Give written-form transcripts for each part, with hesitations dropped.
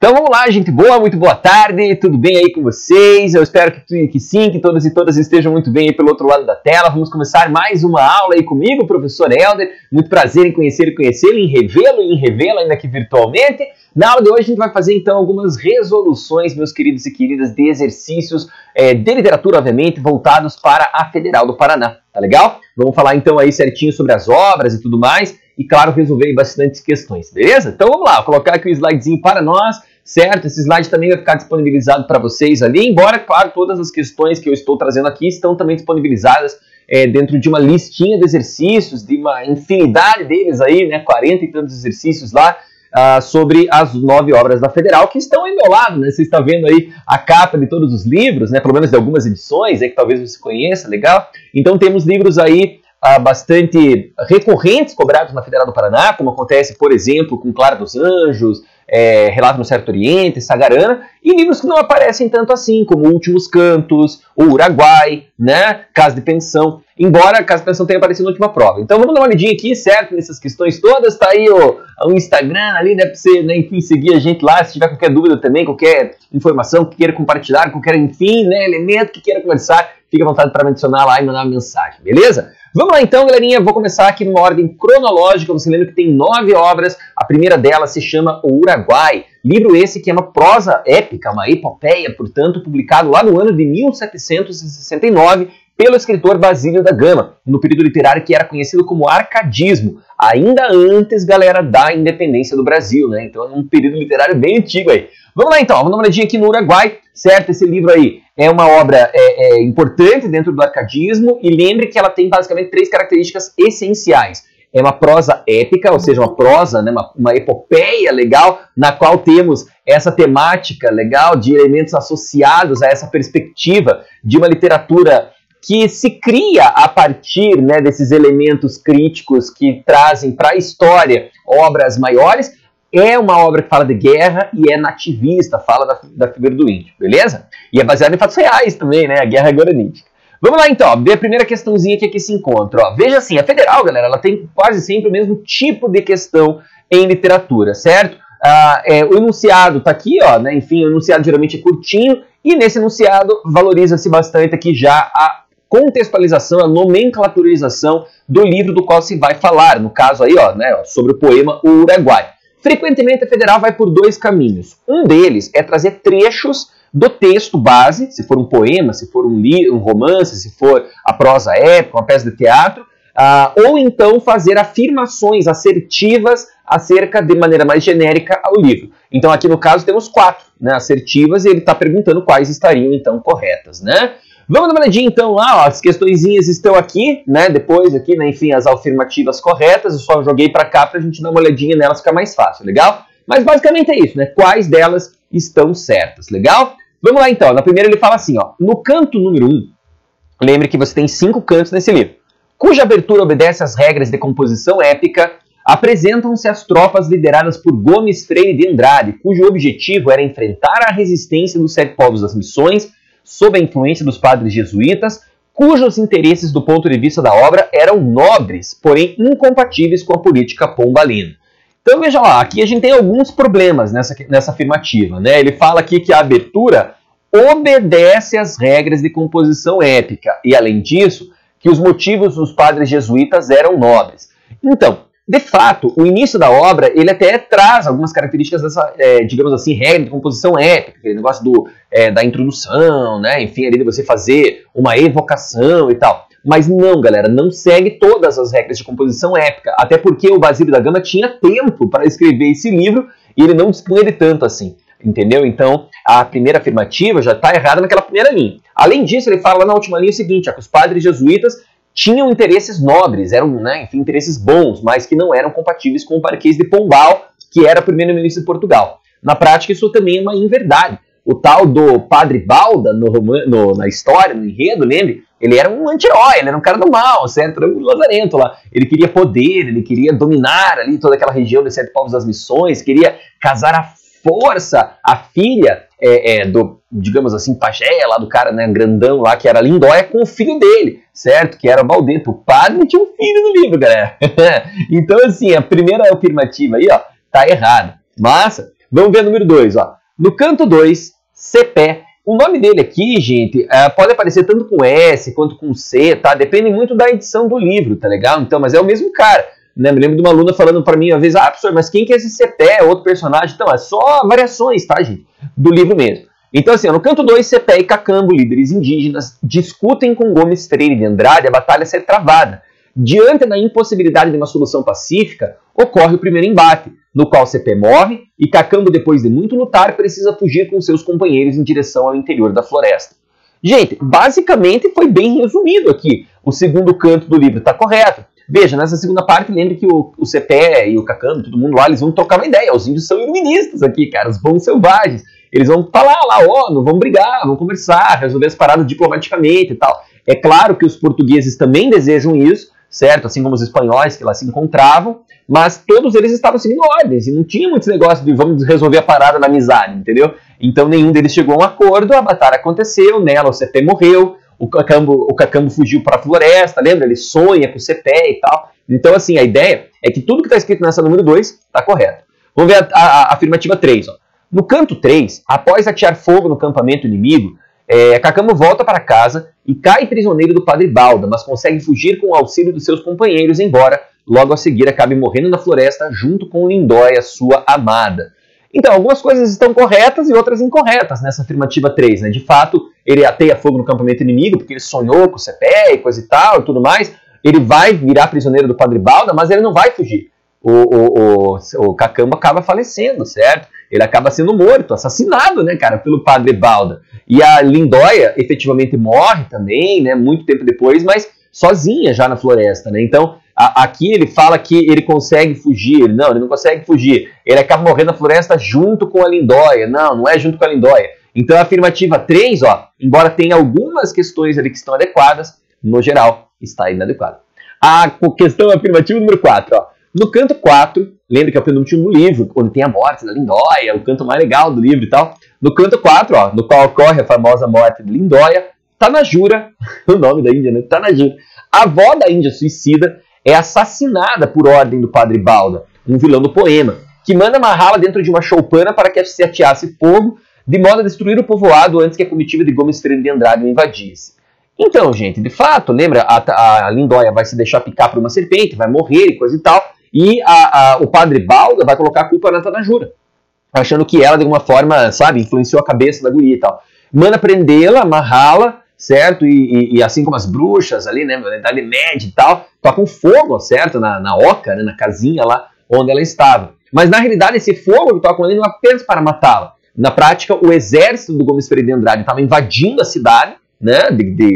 Então vamos lá, gente boa, muito boa tarde, tudo bem aí com vocês? Eu espero que sim, que todos e todas estejam muito bem aí pelo outro lado da tela. Vamos começar mais uma aula aí comigo, professor Helder. Muito prazer em conhecê-lo e conhecê-lo, em revê-lo, ainda que virtualmente. Na aula de hoje a gente vai fazer então algumas resoluções, meus queridos e queridas, de exercícios de literatura, obviamente, voltados para a Federal do Paraná, tá legal? Vamos falar então aí certinho sobre as obras e tudo mais. E claro, resolver bastante questões, beleza? Então vamos lá, vou colocar aqui o slidezinho para nós, certo? Esse slide também vai ficar disponibilizado para vocês ali, embora, claro, todas as questões que eu estou trazendo aqui estão também disponibilizadas dentro de uma listinha de exercícios, de uma infinidade deles aí, né? 40 e tantos exercícios lá, sobre as 9 obras da Federal, que estão aí ao meu lado, né? Você está vendo aí a capa de todos os livros, né? Pelo menos de algumas edições, que talvez você conheça, legal? Então temos livros aí bastante recorrentes cobrados na Federal do Paraná, como acontece, por exemplo, com Clara dos Anjos, Relato no Certo Oriente, Sagarana, e livros que não aparecem tanto assim, como Últimos Cantos, O Uruguai, né, Casa de Pensão, embora a Casa de Pensão tenha aparecido na última prova. Então vamos dar uma olhadinha aqui, certo, nessas questões todas, tá aí o Instagram ali, né, pra você, né, enfim, seguir a gente lá, se tiver qualquer dúvida também, qualquer informação que queira compartilhar, qualquer, enfim, né, elemento que queira conversar, fique à vontade para me adicionar lá e mandar uma mensagem, beleza? Vamos lá então, galerinha, vou começar aqui numa ordem cronológica. Você lembra que tem 9 obras, a primeira delas se chama O Uruguai, livro esse que é uma prosa épica, uma epopeia, portanto, publicado lá no ano de 1769 pelo escritor Basílio da Gama, no período literário que era conhecido como arcadismo, ainda antes, galera, da independência do Brasil, né? Então é um período literário bem antigo aí. Vamos lá então, vamos dar uma olhadinha aqui no Uruguai, certo? Esse livro aí é uma obra importante dentro do arcadismo e lembre que ela tem basicamente 3 características essenciais. É uma prosa épica, ou seja, uma prosa, né, uma epopeia legal, na qual temos essa temática legal de elementos associados a essa perspectiva de uma literatura que se cria a partir, né, desses elementos críticos que trazem para a história obras maiores. É uma obra que fala de guerra e é nativista, fala da figura do índio, beleza? E é baseada em fatos reais também, né? A guerra guaranítica. Vamos lá então, ver a primeira questãozinha que aqui se encontra. Ó. Veja assim, a Federal, galera, ela tem quase sempre o mesmo tipo de questão em literatura, certo? O enunciado tá aqui, ó, né? Enfim, o enunciado geralmente é curtinho e nesse enunciado valoriza-se bastante aqui já a contextualização, a nomenclaturização do livro do qual se vai falar, no caso aí, ó, né, sobre o poema O Uruguai. Frequentemente a Federal vai por 2 caminhos. Um deles é trazer trechos do texto base, se for um poema, se for um romance, se for a prosa épica, uma peça de teatro, ou então fazer afirmações assertivas acerca de maneira mais genérica ao livro. Então aqui no caso temos 4, né, assertivas e ele está perguntando quais estariam então corretas, né? Vamos dar uma olhadinha então lá, ó, as questõezinhas estão aqui, né, depois aqui, né, enfim, as afirmativas corretas, eu só joguei para cá para a gente dar uma olhadinha nelas, ficar mais fácil, legal? Mas basicamente é isso, né, quais delas estão certas, legal? Vamos lá então, na primeira ele fala assim, ó, no canto número 1, lembre que você tem 5 cantos nesse livro, cuja abertura obedece às regras de composição épica, apresentam-se as tropas lideradas por Gomes Freire de Andrade, cujo objetivo era enfrentar a resistência dos 7 povos das Missões, sob a influência dos padres jesuítas, cujos interesses do ponto de vista da obra eram nobres, porém incompatíveis com a política pombalina. Então veja lá, aqui a gente tem alguns problemas nessa afirmativa, né? Ele fala aqui que a abertura obedece às regras de composição épica e, além disso, que os motivos dos padres jesuítas eram nobres. Então, de fato, o início da obra, ele até traz algumas características dessa, digamos assim, regra de composição épica, aquele negócio da introdução, né? Enfim, ali de você fazer uma evocação e tal. Mas não, galera, não segue todas as regras de composição épica, até porque o Basílio da Gama tinha tempo para escrever esse livro e ele não dispunha de tanto assim, entendeu? Então, a primeira afirmativa já está errada naquela primeira linha. Além disso, ele fala lá na última linha o seguinte, que os padres jesuítas tinham interesses nobres, eram, né, enfim, interesses bons, mas que não eram compatíveis com o Marquês de Pombal, que era primeiro-ministro de Portugal. Na prática, isso também é uma inverdade. O tal do Padre Balda, na história, no enredo, lembre, ele era um anti-herói, ele era um cara do mal, certo? Era um lazarento lá. Ele queria poder, ele queria dominar ali toda aquela região dos 7 povos das Missões, queria casar à força a filha do, digamos assim, pajé lá do cara, né, grandão lá, que era Lindóia, com o filho dele, certo? Que era o Baldeto. O padre tinha um filho no livro, galera. Então, assim, a primeira afirmativa aí, ó, tá errada. Mas Vamos ver o número 2, ó. No canto 2, Cepé. O nome dele aqui, gente, pode aparecer tanto com S quanto com C, tá? Depende muito da edição do livro, tá legal? Então, mas é o mesmo cara, né? Me lembro de uma aluna falando pra mim uma vez, professor, mas quem que é esse Cepé? É outro personagem? Então, é só variações, tá, gente? Do livro mesmo. Então, assim, no canto 2, Cepé e Cacambo, líderes indígenas, discutem com Gomes Freire de Andrade a batalha ser travada. Diante da impossibilidade de uma solução pacífica, ocorre o primeiro embate, no qual Cepé morre e Cacambo, depois de muito lutar, precisa fugir com seus companheiros em direção ao interior da floresta. Gente, basicamente foi bem resumido aqui. O segundo canto do livro está correto. Veja, nessa segunda parte, lembre que o Cepé e o Cacambo, todo mundo lá, eles vão trocar uma ideia. Os índios são iluministas aqui, cara, os bons selvagens. Eles vão falar lá, não vamos brigar, vamos conversar, resolver as paradas diplomaticamente e tal. É claro que os portugueses também desejam isso, certo? Assim como os espanhóis que lá se encontravam, mas todos eles estavam seguindo ordens, e não tinha muitos negócios de vamos resolver a parada na amizade, entendeu? Então nenhum deles chegou a um acordo, a batalha aconteceu, nela o Cepé morreu, o Cacambo fugiu para a floresta, lembra? Ele sonha com o Cepé e tal. Então, assim, a ideia é que tudo que está escrito nessa número 2 está correto. Vamos ver a afirmativa 3, ó. No canto 3, após atear fogo no campamento inimigo, Cacambo volta para casa e cai prisioneiro do Padre Balda, mas consegue fugir com o auxílio dos seus companheiros, embora logo a seguir acabe morrendo na floresta junto com Lindóia, sua amada. Então, algumas coisas estão corretas e outras incorretas nessa afirmativa 3, né? De fato, ele ateia fogo no campamento inimigo porque ele sonhou com o Cepé e coisa e tal e tudo mais. Ele vai virar prisioneiro do Padre Balda, mas ele não vai fugir. O Cacambo acaba falecendo, certo? Ele acaba sendo morto, assassinado, né, cara, pelo Padre Balda. E a Lindóia efetivamente morre também, né, muito tempo depois, mas sozinha já na floresta, né? Então, aqui ele fala que ele consegue fugir. Não, ele não consegue fugir. Ele acaba morrendo na floresta junto com a Lindóia. Não, não é junto com a Lindóia. Então, a afirmativa 3, ó, embora tenha algumas questões ali que estão adequadas, no geral, está inadequada. A questão afirmativa número 4, ó. No canto 4, lembra que é o penúltimo livro, onde tem a morte da Lindóia, o canto mais legal do livro e tal. No canto 4, ó, no qual ocorre a famosa morte de Lindóia, Tanajura, o nome da Índia, né? Tanajura. A avó da Índia suicida é assassinada por ordem do Padre Balda, um vilão do poema, que manda amarrá-la dentro de uma choupana para que se ateasse fogo, de modo a destruir o povoado antes que a comitiva de Gomes Freire de Andrade o invadisse. Então, gente, de fato, lembra, a Lindóia vai se deixar picar por uma serpente, vai morrer e coisa e tal, e o Padre Balda vai colocar a culpa na Tanajura, achando que ela, de alguma forma, sabe, influenciou a cabeça da guria e tal. Manda prendê-la, amarrá-la, certo? E assim como as bruxas ali, né, na Idade Média e tal, tocam fogo, certo? Na oca, né, na casinha lá onde ela estava. Mas, na realidade, esse fogo que tocam ali não é apenas para matá-la. Na prática, o exército do Gomes Freire de Andrade estava invadindo a cidade, né,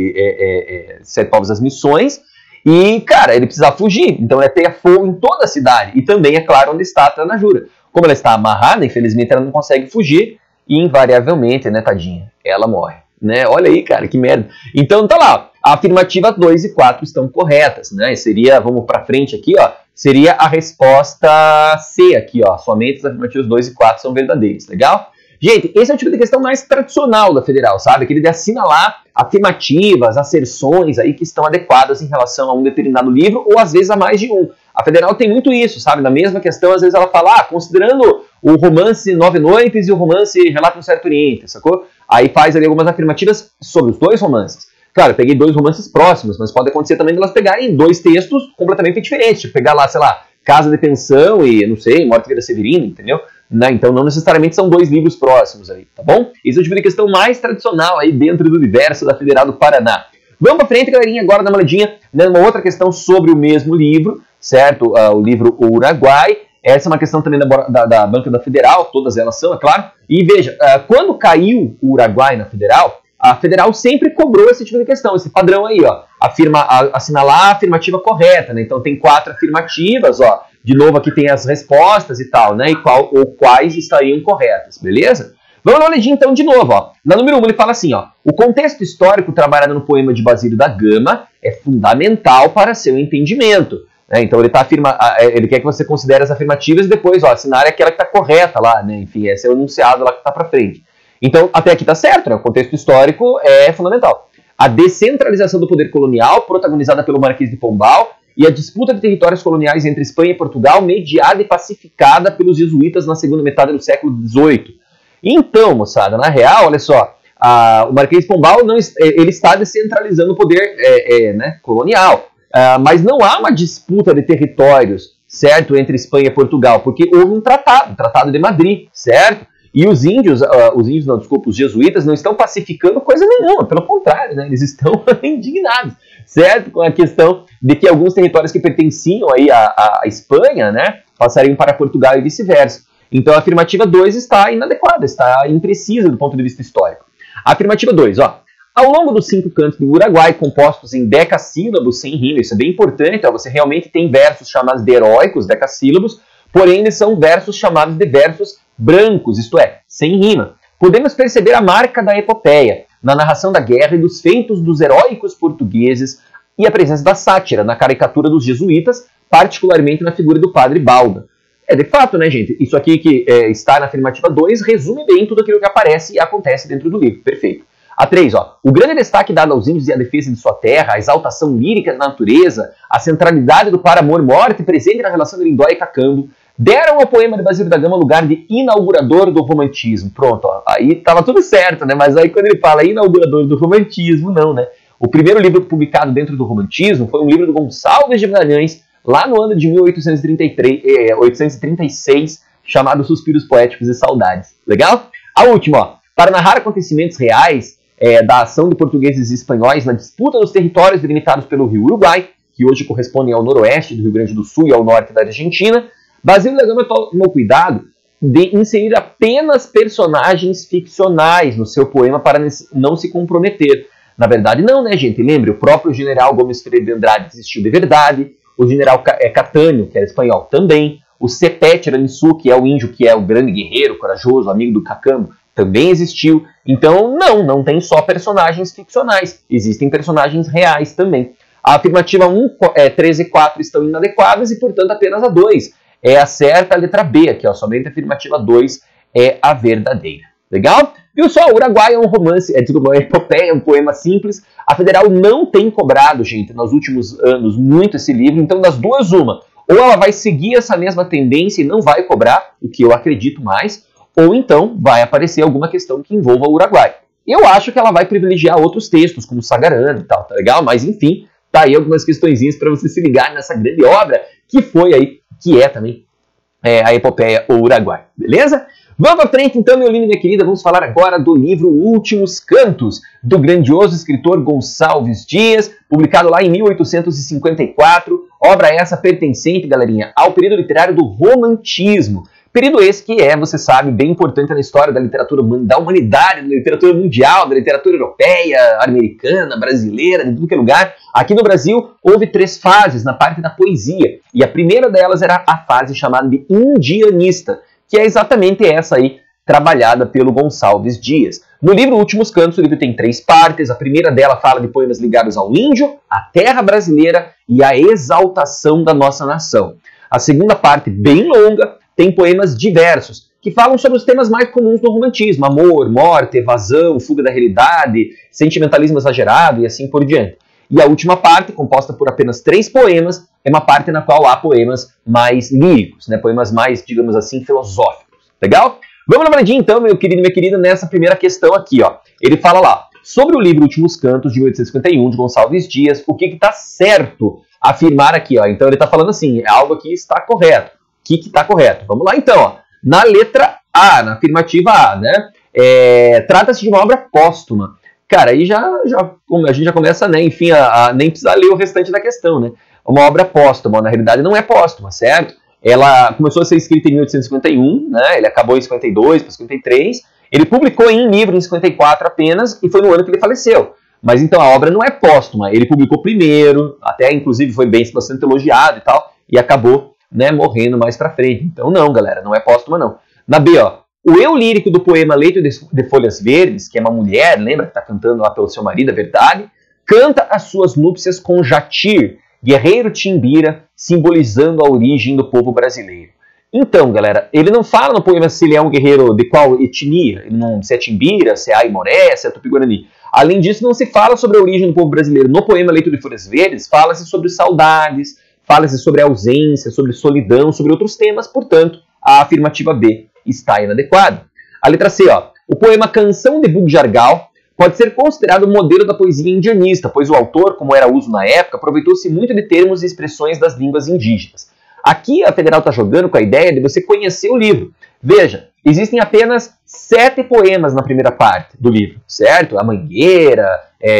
de Sete Povos das Missões, e, cara, ele precisava fugir. Então, ele teia fogo em toda a cidade. E também, é claro, onde está a Tanajura. Como ela está amarrada, infelizmente, ela não consegue fugir. E, invariavelmente, né, tadinha, ela morre. Né? Olha aí, cara, que merda. Então, tá lá. A afirmativa 2 e 4 estão corretas. Né? Seria, vamos pra frente aqui, ó. Seria a resposta C aqui, ó. Somente as afirmativas 2 e 4 são verdadeiras. Legal? Gente, esse é o tipo de questão mais tradicional da Federal, sabe? Que ele assina lá afirmativas, asserções aí que estão adequadas em relação a um determinado livro ou às vezes a mais de um. A Federal tem muito isso, sabe? Na mesma questão, às vezes ela fala, considerando o romance Nove Noites e o romance Relato no Certo Oriente, sacou? Aí faz ali algumas afirmativas sobre os dois romances. Claro, eu peguei dois romances próximos, mas pode acontecer também de elas pegarem dois textos completamente diferentes. Tipo, pegar lá, sei lá, Casa de Pensão e, não sei, Morte de Vera Severina, entendeu? Né? Então não necessariamente são dois livros próximos aí, tá bom? Esse é o tipo de questão mais tradicional aí dentro do universo da Federal do Paraná. Vamos pra frente, galerinha, agora dar uma olhadinha numa outra questão sobre o mesmo livro, certo? O livro O Uruguai. Essa é uma questão também da Banca da Federal, todas elas são, é claro. E veja, quando caiu o Uruguai na Federal, a Federal sempre cobrou esse tipo de questão, esse padrão aí, ó. Assinalar a afirmativa correta, né? Então tem 4 afirmativas, ó. De novo aqui tem as respostas e tal, né? E quais estariam corretas, beleza? Vamos dar uma olhadinha então de novo, ó. Na número 1 ele fala assim, ó. O contexto histórico trabalhado no poema de Basílio da Gama é fundamental para seu entendimento. Então ele quer que você considere as afirmativas e depois, ó, assinar aquela que está correta lá, né? Enfim, esse é o enunciado lá que está para frente. Então, até aqui está certo, né? O contexto histórico é fundamental. A descentralização do poder colonial, protagonizada pelo Marquês de Pombal, e a disputa de territórios coloniais entre Espanha e Portugal, mediada e pacificada pelos jesuítas na segunda metade do século XVIII. Então, moçada, na real, olha só, o Marquês de Pombal ele está descentralizando o poder colonial, mas não há uma disputa de territórios, certo, entre Espanha e Portugal, porque houve um tratado, o Tratado de Madrid, certo? E os jesuítas não estão pacificando coisa nenhuma, pelo contrário, né, eles estão indignados, certo? Com a questão de que alguns territórios que pertenciam aí à Espanha, né, passariam para Portugal e vice-versa. Então a afirmativa 2 está inadequada, está imprecisa do ponto de vista histórico. A afirmativa 2, ó. Ao longo dos 5 cantos do Uruguai, compostos em decassílabos sem rima, isso é bem importante, ó, você realmente tem versos chamados de heróicos, decassílabos, porém eles são versos chamados de versos brancos, isto é, sem rima. Podemos perceber a marca da epopeia na narração da guerra e dos feitos dos heróicos portugueses e a presença da sátira na caricatura dos jesuítas, particularmente na figura do padre Balda. De fato, né, gente, isso aqui que está na afirmativa 2 resume bem tudo aquilo que aparece e acontece dentro do livro, perfeito. A 3, ó, o grande destaque dado aos índios e a defesa de sua terra, a exaltação lírica da natureza, a centralidade do par amor-morte presente na relação de Lindóia e Cacambo, deram ao poema de Basílio da Gama lugar de inaugurador do romantismo. Pronto, ó, aí tava tudo certo, né, mas aí quando ele fala inaugurador do romantismo, não, né. O primeiro livro publicado dentro do romantismo foi um livro do Gonçalves de Magalhães, lá no ano de 1836, chamado Suspiros Poéticos e Saudades. Legal? A última, ó, para narrar acontecimentos reais da ação de portugueses e espanhóis na disputa dos territórios delimitados pelo rio Uruguai, que hoje correspondem ao noroeste do Rio Grande do Sul e ao norte da Argentina, Basílio da Gama tomou cuidado de inserir apenas personagens ficcionais no seu poema para não se comprometer. Na verdade, não, né, gente? Lembre, o próprio general Gomes Ferreira de Andrade existiu de verdade, o general Catânio, que era espanhol, também. O Cepete Tiramisu, que é o índio, que é o grande guerreiro, corajoso, amigo do Cacambo, também existiu. Então, não tem só personagens ficcionais. Existem personagens reais também. A afirmativa 1, 3 e 4 estão inadequadas e, portanto, apenas a 2 é a certa, a letra B aqui, ó, somente a afirmativa 2 é a verdadeira. Legal? Viu só? O Uruguai é um romance, uma epopeia, um poema simples. A Federal não tem cobrado, gente, nos últimos anos, muito esse livro. Então, das duas, uma. Ou ela vai seguir essa mesma tendência e não vai cobrar, o que eu acredito mais, ou então vai aparecer alguma questão que envolva o Uruguai. Eu acho que ela vai privilegiar outros textos, como Sagarana e tal, tá legal? Mas, enfim, tá aí algumas questõezinhas para você se ligar nessa grande obra que foi aí, que é também a epopeia O Uruguai, beleza? Vamos para frente então, meu lindo e minha querida, vamos falar agora do livro Últimos Cantos, do grandioso escritor Gonçalves Dias, publicado lá em 1854, obra essa pertencente, galerinha, ao período literário do Romantismo. Período esse que você sabe, bem importante na história da literatura da humanidade, da literatura mundial, da literatura europeia, americana, brasileira, de tudo que é lugar. Aqui no Brasil, houve 3 fases na parte da poesia, e a primeira delas era a fase chamada de indianista, que é exatamente essa aí, trabalhada pelo Gonçalves Dias. No livro Últimos Cantos, o livro tem 3 partes. A primeira dela fala de poemas ligados ao índio, à terra brasileira e à exaltação da nossa nação. A segunda parte, bem longa, tem poemas diversos, que falam sobre os temas mais comuns do romantismo: amor, morte, evasão, fuga da realidade, sentimentalismo exagerado e assim por diante. E a última parte, composta por apenas 3 poemas, é uma parte na qual há poemas mais líricos, né? Poemas mais, digamos assim, filosóficos. Legal? Vamos lá, Brandinho, então, meu querido e minha querida, nessa primeira questão aqui, ó. Ele fala lá, sobre o livro Últimos Cantos, de 1851, de Gonçalves Dias, o que está certo afirmar aqui, ó. Então ele está falando assim, é algo que está correto. O que está correto? Vamos lá, então, ó. Na letra A, na afirmativa A, né? Trata-se de uma obra póstuma. Cara, aí a gente já começa, né, enfim, a nem precisar ler o restante da questão, né? Uma obra póstuma, na realidade não é póstuma, certo? Ela começou a ser escrita em 1851, né? Ele acabou em 52 para 53. Ele publicou em livro em 54 apenas e foi no ano que ele faleceu. Mas então a obra não é póstuma. Ele publicou primeiro, até inclusive foi bastante elogiado e tal, e acabou, né, morrendo mais pra frente. Então não, galera, não é póstuma não. Na B, ó. O eu lírico do poema Leito de Folhas Verdes, que é uma mulher, lembra que está cantando lá pelo seu marido, a verdade, canta as suas núpcias com Jatir, guerreiro timbira, simbolizando a origem do povo brasileiro. Então, galera, ele não fala no poema se ele é um guerreiro de qual etnia, se é timbira, se é aimoré, se é tupi-guarani. Além disso, não se fala sobre a origem do povo brasileiro. No poema Leito de Folhas Verdes, fala-se sobre saudades, fala-se sobre ausência, sobre solidão, sobre outros temas, portanto, a afirmativa B está inadequada. A letra C, ó, o poema Canção de Bugjargal pode ser considerado o modelo da poesia indianista, pois o autor, como era uso na época, aproveitou-se muito de termos e expressões das línguas indígenas. Aqui a Federal está jogando com a ideia de você conhecer o livro. Veja, existem apenas 7 poemas na primeira parte do livro, certo? A Mangueira,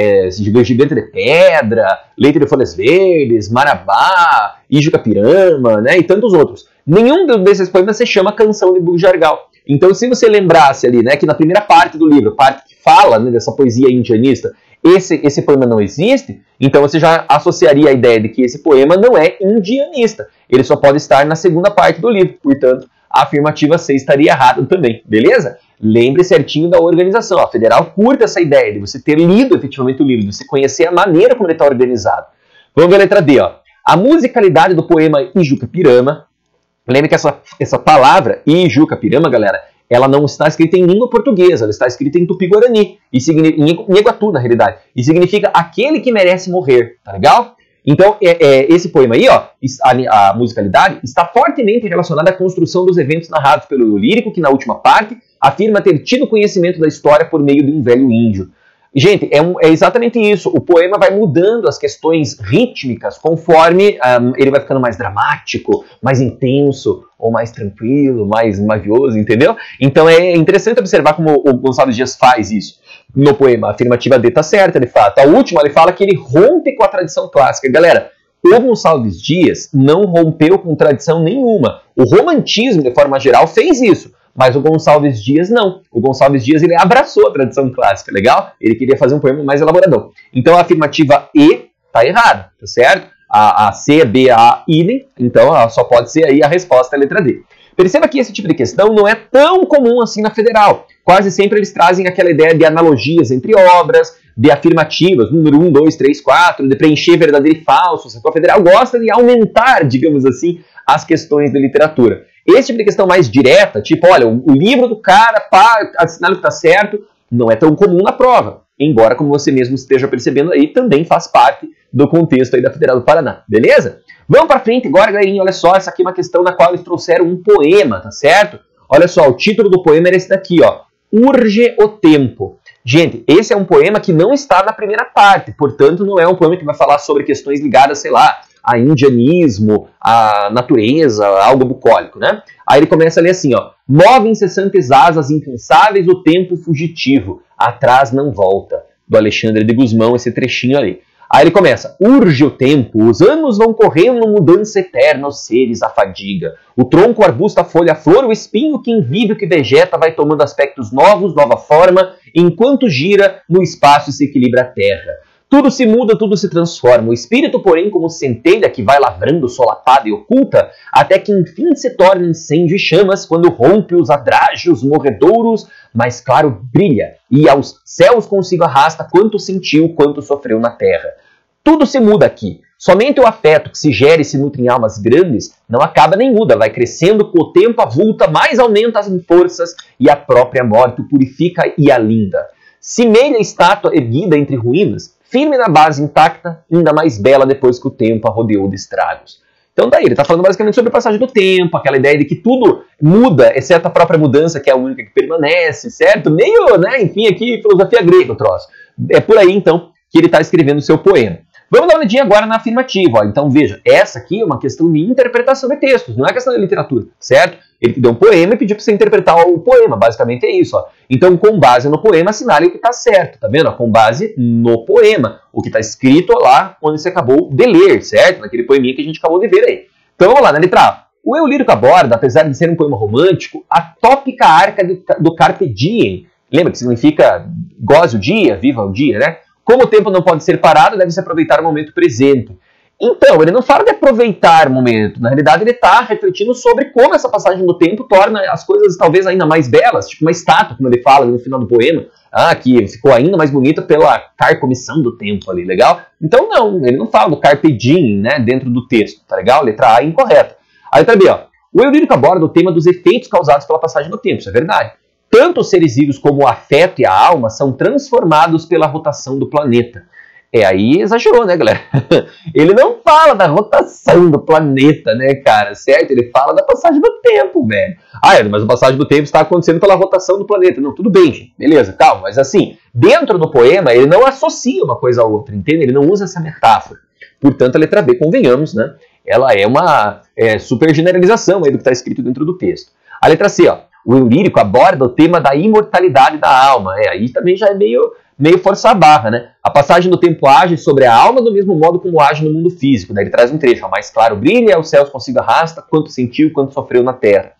Gigante de Pedra, Leite de Folhas Verdes, Marabá, Ijucapirama, né, e tantos outros. Nenhum desses poemas se chama Canção de Bugjargal. Então, se você lembrasse ali, né, que na primeira parte do livro, parte que fala, né, dessa poesia indianista, esse poema não existe, então você já associaria a ideia de que esse poema não é indianista. Ele só pode estar na segunda parte do livro, portanto, a afirmativa C estaria errada também, beleza? Lembre certinho da organização. A Federal curta essa ideia de você ter lido efetivamente o livro, de você conhecer a maneira como ele está organizado. Vamos ver a letra D, ó. A musicalidade do poema Ijucapirama. Lembre que essa palavra, Ijucapirama, galera, ela não está escrita em língua portuguesa, ela está escrita em Tupi-Guarani, em Iguatu, na realidade, e significa aquele que merece morrer, tá legal? Então, esse poema aí, ó, a musicalidade, está fortemente relacionada à construção dos eventos narrados pelo lírico, que na última parte afirma ter tido conhecimento da história por meio de um velho índio. Gente, é exatamente isso. O poema vai mudando as questões rítmicas conforme ele vai ficando mais dramático, mais intenso, ou mais tranquilo, mais mavioso, entendeu? Então é interessante observar como o Gonçalves Dias faz isso. No poema, a afirmativa D está certa, de fato. A última, ele fala que ele rompe com a tradição clássica. Galera, o Gonçalves Dias não rompeu com tradição nenhuma. O romantismo, de forma geral, fez isso. Mas o Gonçalves Dias não. O Gonçalves Dias ele abraçou a tradição clássica, legal? Ele queria fazer um poema mais elaboradão. Então a afirmativa E está errada, tá certo? A C, B, A, idem. Então só pode ser aí a resposta a letra D. Perceba que esse tipo de questão não é tão comum assim na Federal. Quase sempre eles trazem aquela ideia de analogias entre obras, de afirmativas, número 1, 2, 3, 4, de preencher verdadeiro e falso. A Federal gosta de aumentar, digamos assim, as questões de literatura. Esse tipo de questão mais direta, tipo, olha, o livro do cara, pá, assinale que está certo, não é tão comum na prova. Embora, como você mesmo esteja percebendo aí, também faz parte do contexto aí da Federal do Paraná, beleza? Vamos para frente agora, galerinha, olha só, essa aqui é uma questão na qual eles trouxeram um poema, tá certo? Olha só, o título do poema era esse daqui, ó, Urge o Tempo. Gente, esse é um poema que não está na primeira parte, portanto não é um poema que vai falar sobre questões ligadas, sei lá, a indianismo, a natureza, algo bucólico, né? Aí ele começa a ler assim, ó, move incessantes asas incansáveis o tempo fugitivo, atrás não volta, do Alexandre de Gusmão, esse trechinho ali. Aí ele começa, urge o tempo, os anos vão correndo, mudança eterna, os seres, a fadiga. O tronco, o arbusto, a folha, a flor, o espinho que vive, o que vegeta, vai tomando aspectos novos, nova forma, enquanto gira, no espaço se equilibra a terra. Tudo se muda, tudo se transforma. O espírito, porém, como centelha que vai lavrando solapada e oculta, até que enfim se torna incêndio e chamas, quando rompe os adrágios morredouros, mais claro brilha, e aos céus consigo arrasta quanto sentiu, quanto sofreu na terra. Tudo se muda aqui. Somente o afeto que se gera e se nutre em almas grandes não acaba nem muda, vai crescendo com o tempo avulta, mais aumenta as forças e a própria morte o purifica e alinda. Semelha estátua erguida entre ruínas, firme na base intacta, ainda mais bela depois que o tempo a rodeou de estragos. Então daí, ele está falando basicamente sobre a passagem do tempo, aquela ideia de que tudo muda, exceto a própria mudança, que é a única que permanece, certo? Meio, né, enfim, aqui, filosofia grega o troço. É por aí, então, que ele está escrevendo o seu poema. Vamos dar uma olhadinha agora na afirmativa. Ó. Então veja, essa aqui é uma questão de interpretação de textos, não é questão de literatura, certo? Ele te deu um poema e pediu para você interpretar o poema, basicamente é isso. Ó. Então com base no poema, assinale o que está certo, tá vendo? Ó, com base no poema, o que está escrito lá onde você acabou de ler, certo? Naquele poeminha que a gente acabou de ver aí. Então vamos lá, na letra A. O Eu Lírico aborda, apesar de ser um poema romântico, a tópica arca do Carpe Diem. Lembra que significa goze o dia, viva o dia, né? Como o tempo não pode ser parado, deve-se aproveitar o momento presente. Então, ele não fala de aproveitar o momento. Na realidade, ele está refletindo sobre como essa passagem do tempo torna as coisas talvez ainda mais belas. Tipo uma estátua, como ele fala no final do poema. Que ficou ainda mais bonita pela carcomição do tempo ali, legal? Então, não, ele não fala do Carpe Diem, né, dentro do texto, tá legal? Letra A é incorreta. A letra B, ó. O Eu Lírico aborda o tema dos efeitos causados pela passagem do tempo, isso é verdade. Tanto os seres vivos como o afeto e a alma são transformados pela rotação do planeta. Aí exagerou, né, galera? Ele não fala da rotação do planeta, né, cara, certo? Ele fala da passagem do tempo, velho. Mas a passagem do tempo está acontecendo pela rotação do planeta. Não, tudo bem, gente. Beleza, calma. Mas assim, dentro do poema, ele não associa uma coisa a outra, entende? Ele não usa essa metáfora. Portanto, a letra B, convenhamos, né? Ela é uma super generalização aí do que está escrito dentro do texto. A letra C, ó. O eu lírico aborda o tema da imortalidade da alma. Aí também já é meio forçar a barra, né? A passagem do tempo age sobre a alma do mesmo modo como age no mundo físico. Daí ele traz um trecho, ó, mais claro brilha, os céus consigo arrasta, quanto sentiu, quanto sofreu na terra.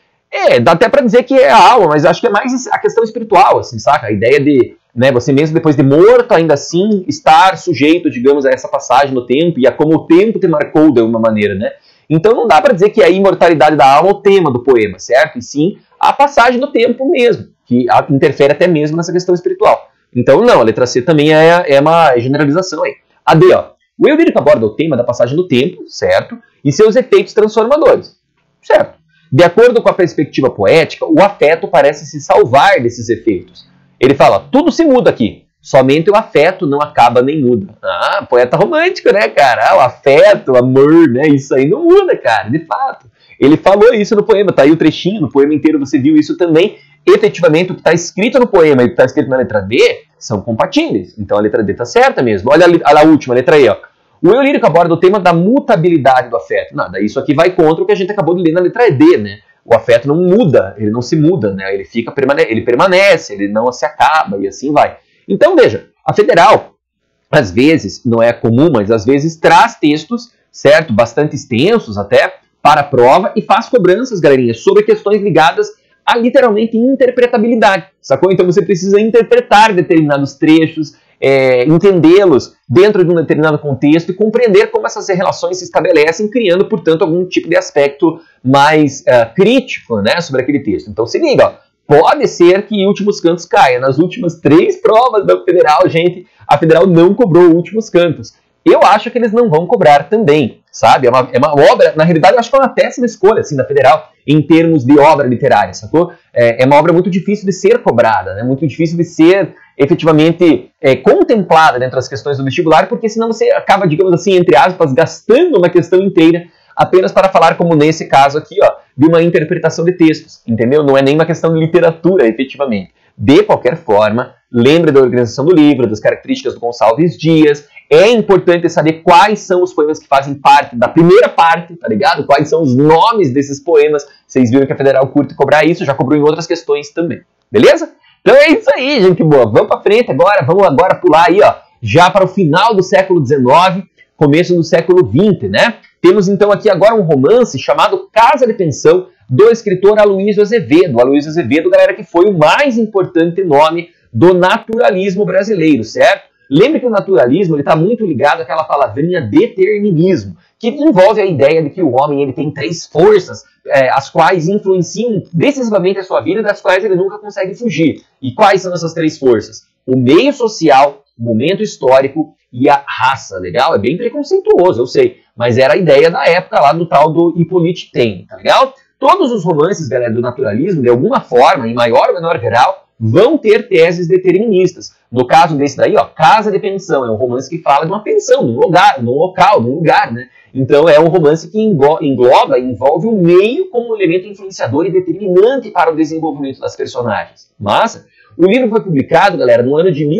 Dá até pra dizer que é a alma, mas acho que é mais a questão espiritual, assim, saca? A ideia de, né, você mesmo depois de morto, ainda assim, estar sujeito, digamos, a essa passagem no tempo e a como o tempo te marcou de alguma maneira, né? Então não dá pra dizer que a imortalidade da alma é o tema do poema, certo? E sim a passagem do tempo mesmo, que interfere até mesmo nessa questão espiritual. Então não, a letra C também é uma generalização aí. A D, ó. O eu lírico aborda o tema da passagem do tempo, certo? E seus efeitos transformadores, certo? De acordo com a perspectiva poética, o afeto parece se salvar desses efeitos. Ele fala, tudo se muda aqui, somente o afeto não acaba nem muda. Poeta romântico, né, cara? O afeto, o amor, né? Isso aí não muda, cara, de fato. Ele falou isso no poema, tá aí o trechinho, no poema inteiro você viu isso também. Efetivamente, o que está escrito no poema e o que está escrito na letra D são compatíveis. Então a letra D está certa mesmo. Olha a última, a letra E, ó. O eu lírico aborda o tema da mutabilidade do afeto. Nada, isso aqui vai contra o que a gente acabou de ler na letra D, né? O afeto não muda, ele não se muda, né? Ele permanece, ele não se acaba e assim vai. Então veja, a Federal, às vezes, não é comum, mas às vezes traz textos, certo? Bastante extensos até, para a prova e faz cobranças, galerinha, sobre questões ligadas a literalmente interpretabilidade, sacou? Então você precisa interpretar determinados trechos, entendê-los dentro de um determinado contexto e compreender como essas relações se estabelecem, criando, portanto, algum tipo de aspecto mais crítico, né, sobre aquele texto. Então se liga, ó, pode ser que Últimos Cantos caia. Nas últimas 3 provas da Federal, gente, a Federal não cobrou Últimos Cantos. Eu acho que eles não vão cobrar também, sabe? É uma obra, na realidade eu acho que é uma péssima escolha, assim, da Federal, em termos de obra literária, sacou? É uma obra muito difícil de ser cobrada, né? Muito difícil de ser efetivamente contemplada dentro das questões do vestibular, porque senão você acaba, digamos assim, entre aspas, gastando uma questão inteira apenas para falar, como nesse caso aqui, ó, de uma interpretação de textos, entendeu? Não é nem uma questão de literatura, efetivamente. De qualquer forma, lembre da organização do livro, das características do Gonçalves Dias. É importante saber quais são os poemas que fazem parte da primeira parte, tá ligado? Quais são os nomes desses poemas. Vocês viram que a Federal curte cobrar isso, já cobrou em outras questões também. Beleza? Então é isso aí, gente boa. Vamos pra frente agora, vamos agora pular aí, ó, já para o final do século XIX, começo do século XX, né? Temos então aqui agora um romance chamado Casa de Pensão, do escritor Aloysio Azevedo. Aloysio Azevedo, galera, que foi o mais importante nome do naturalismo brasileiro, certo? Lembre que o naturalismo está muito ligado àquela palavrinha determinismo, que envolve a ideia de que o homem ele tem 3 forças, as quais influenciam decisivamente a sua vida, das quais ele nunca consegue fugir. E quais são essas 3 forças? O meio social, o momento histórico e a raça. Legal? É bem preconceituoso, eu sei, mas era a ideia da época lá do tal do Hippolyte Taine, tá legal? Todos os romances, galera, do naturalismo, de alguma forma, em maior ou menor grau, vão ter teses deterministas. No caso desse daí, ó, Casa de Pensão, é um romance que fala de uma pensão, de um lugar, de um local, de um lugar, né? Então é um romance que engloba, envolve o meio como um elemento influenciador e determinante para o desenvolvimento das personagens. Massa? O livro foi publicado, galera, no ano de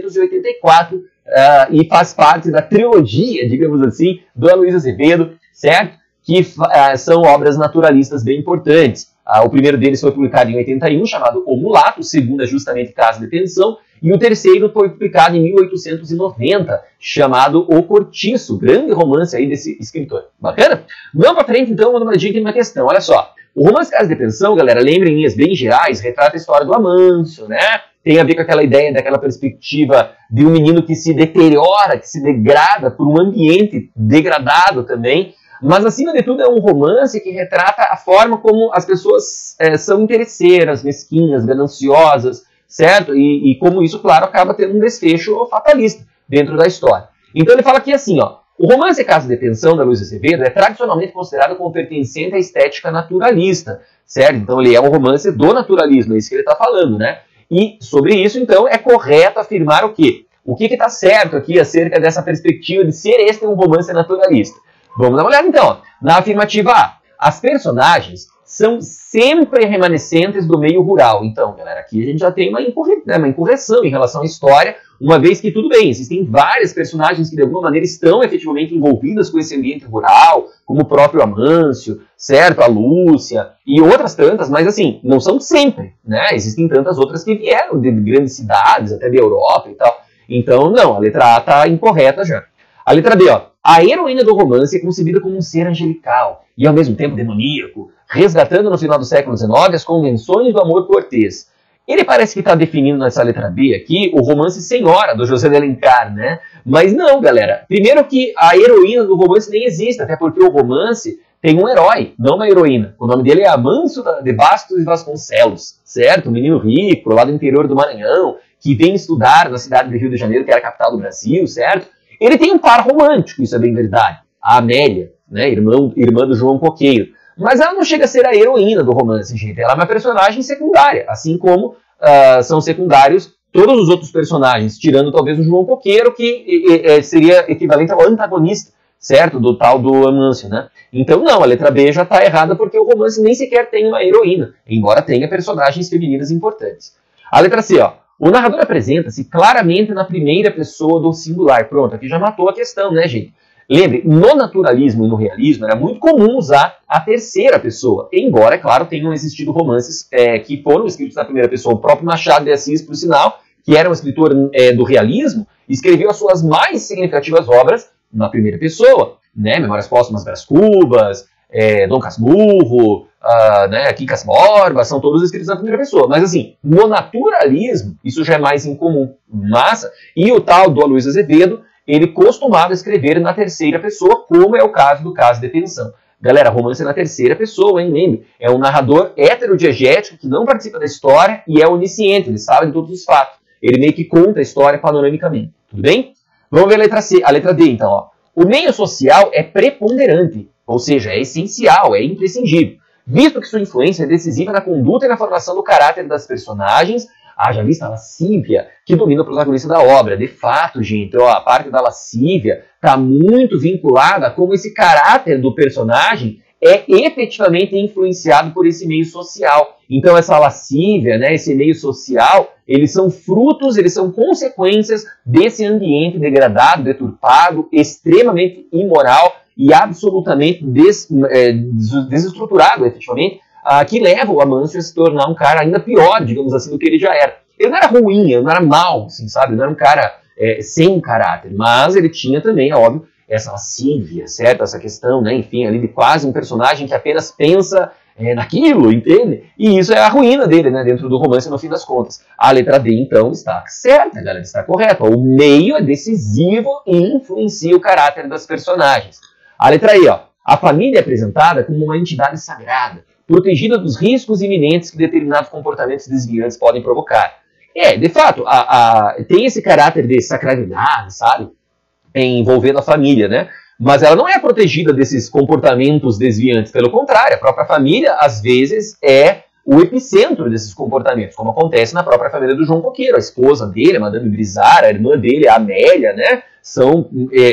1884 e faz parte da trilogia, digamos assim, do Aloysio Azevedo, certo? Que são obras naturalistas bem importantes. O primeiro deles foi publicado em 81, chamado O Mulato, o segundo é justamente Casa de Pensão, e o terceiro foi publicado em 1890, chamado O Cortiço, grande romance aí desse escritor. Bacana? Vamos para frente então, uma dica e uma questão. Olha só, o romance Casa de Pensão, galera, lembra em linhas bem gerais, retrata a história do Amâncio, né? Tem a ver com aquela ideia, daquela perspectiva de um menino que se deteriora, que se degrada por um ambiente degradado também. Mas, acima de tudo, é um romance que retrata a forma como as pessoas são interesseiras, mesquinhas, gananciosas, certo? E como isso, claro, acaba tendo um desfecho fatalista dentro da história. Então ele fala aqui assim, ó, o romance Casa de Pensão, da Aloysio Azevedo, é tradicionalmente considerado como pertencente à estética naturalista, certo? Então ele é um romance do naturalismo, é isso que ele está falando, né? E sobre isso, então, é correto afirmar o quê? O que está certo aqui acerca dessa perspectiva de ser este um romance naturalista? Vamos dar uma olhada então. Na afirmativa A, as personagens são sempre remanescentes do meio rural. Então, galera, aqui a gente já tem uma incorreção em relação à história, uma vez que, tudo bem, existem várias personagens que de alguma maneira estão efetivamente envolvidas com esse ambiente rural, como o próprio Amâncio, certo? A Lúcia e outras tantas, mas assim, não são sempre, né? Existem tantas outras que vieram de grandes cidades, até da Europa e tal. Então, não, a letra A está incorreta já. A letra B, ó. A heroína do romance é concebida como um ser angelical e ao mesmo tempo demoníaco, resgatando no final do século XIX as convenções do amor cortês. Ele parece que está definindo nessa letra B aqui o romance Senhora, do José de Alencar, né? Mas não, galera. Primeiro que a heroína do romance nem existe, até porque o romance tem um herói, não uma heroína. O nome dele é Amâncio de Bastos e Vasconcelos, certo? Um menino rico, lá do interior do Maranhão, que vem estudar na cidade do Rio de Janeiro, que era a capital do Brasil, certo? Ele tem um par romântico, isso é bem verdade. A Amélia, né, irmã do João Coqueiro. Mas ela não chega a ser a heroína do romance, gente. Ela é uma personagem secundária, assim como são secundários todos os outros personagens, tirando talvez o João Coqueiro, que seria equivalente ao antagonista, certo? Do tal do Amâncio, né? Então não, a letra B já está errada porque o romance nem sequer tem uma heroína, embora tenha personagens femininas importantes. A letra C, ó. O narrador apresenta-se claramente na primeira pessoa do singular. Pronto, aqui já matou a questão, né, gente? Lembre, no naturalismo e no realismo era muito comum usar a terceira pessoa, embora, é claro, tenham existido romances que foram escritos na primeira pessoa. O próprio Machado de Assis, por sinal, que era um escritor do realismo, escreveu as suas mais significativas obras na primeira pessoa, né? Memórias Póstumas Brás Cubas, Dom Casmurro, né, Quincas Borba, são todos escritos na primeira pessoa. Mas assim, no naturalismo, isso já é mais incomum. E o tal do Aloysio Azevedo, ele costumava escrever na terceira pessoa, como é o caso do Caso de Detenção. Galera, romance é na terceira pessoa, hein? Lembre, é um narrador heterodiegético que não participa da história e é onisciente, ele sabe de todos os fatos. Ele meio que conta a história panoramicamente, tudo bem? Vamos ver a letra C, a letra D, então, ó. O meio social é preponderante, ou seja, é essencial, é imprescindível, visto que sua influência é decisiva na conduta e na formação do caráter das personagens, haja vista a lascívia que domina o protagonista da obra. De fato, gente, ó, a parte da lascívia está muito vinculada a como esse caráter do personagem é efetivamente influenciado por esse meio social. Então essa lascívia, né, esse meio social, eles são frutos, eles são consequências desse ambiente degradado, deturpado, extremamente imoral e absolutamente desestruturado, efetivamente, que leva o Amâncio a se tornar um cara ainda pior, digamos assim, do que ele já era. Ele não era ruim, ele não era mau, assim, sabe? Ele não era um cara sem caráter, mas ele tinha também, óbvio, essa lascívia, certo? Essa questão, né, enfim, ali de quase um personagem que apenas pensa naquilo, entende? E isso é a ruína dele, né, dentro do romance, no fim das contas. A letra D, então, está certa, galera, está correta. O meio é decisivo e influencia o caráter das personagens. A letra E, ó. A família é apresentada como uma entidade sagrada, protegida dos riscos iminentes que determinados comportamentos desviantes podem provocar. De fato, tem esse caráter de sacralidade, sabe? Envolvendo a família, né? Mas ela não é protegida desses comportamentos desviantes. Pelo contrário, a própria família, às vezes, é o epicentro desses comportamentos, como acontece na própria família do João Coqueiro. A esposa dele, a Madame Brizard, a irmã dele, a Amélia, né? São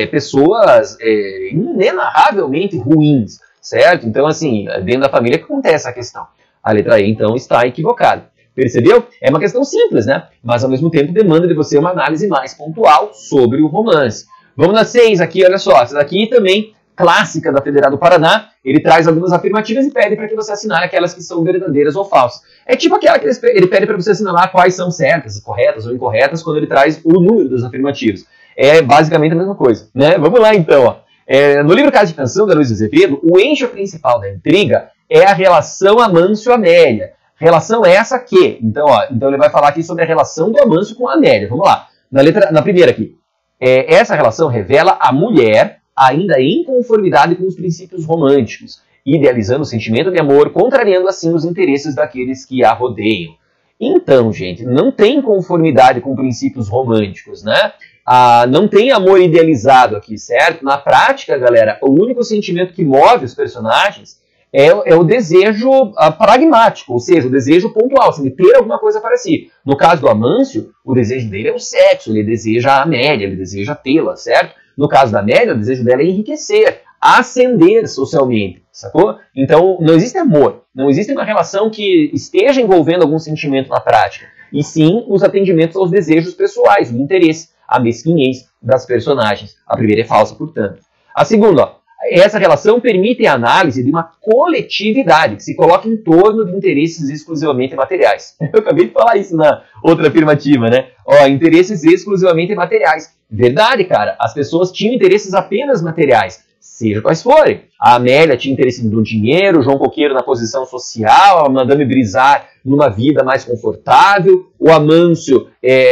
pessoas inenarravelmente ruins, certo? Então, assim, dentro da família que acontece essa questão. A letra E, então, está equivocada. Percebeu? É uma questão simples, né? Mas, ao mesmo tempo, demanda de você uma análise mais pontual sobre o romance. Vamos na 6 aqui, olha só. Essa daqui também, clássica da Federal do Paraná. Ele traz algumas afirmativas e pede para que você assinale aquelas que são verdadeiras ou falsas. É tipo aquela que ele pede para você assinalar quais são certas, corretas ou incorretas, quando ele traz o número das afirmativas. É basicamente a mesma coisa, né? Vamos lá, então, ó. No livro Caso de Canção, da Aloysio Azevedo, o eixo principal da intriga é a relação Amâncio-Amélia. Relação essa que... Então ele vai falar aqui sobre a relação do Amâncio com a Amélia. Vamos lá. Na primeira aqui. Essa relação revela a mulher ainda em conformidade com os princípios românticos, idealizando o sentimento de amor, contrariando assim os interesses daqueles que a rodeiam. Então, gente, não tem conformidade com princípios românticos, né? Não tem amor idealizado aqui, certo? Na prática, galera, o único sentimento que move os personagens é o desejo pragmático, ou seja, o desejo pontual, assim, de ter alguma coisa para si. No caso do Amâncio, o desejo dele é o sexo, ele deseja a Amélia, ele deseja tê-la, certo? No caso da Amélia, o desejo dela é enriquecer, ascender socialmente, sacou? Então, não existe amor, não existe uma relação que esteja envolvendo algum sentimento na prática, e sim os atendimentos aos desejos pessoais, o interesse, a mesquinhez das personagens. A primeira é falsa, portanto. A segunda, ó, essa relação permite a análise de uma coletividade que se coloca em torno de interesses exclusivamente materiais. Eu acabei de falar isso na outra afirmativa, né? Ó, interesses exclusivamente materiais. Verdade, cara. As pessoas tinham interesses apenas materiais, seja quais forem. A Amélia tinha interesse no dinheiro, o João Coqueiro na posição social, a Madame Brizard numa vida mais confortável, o Amâncio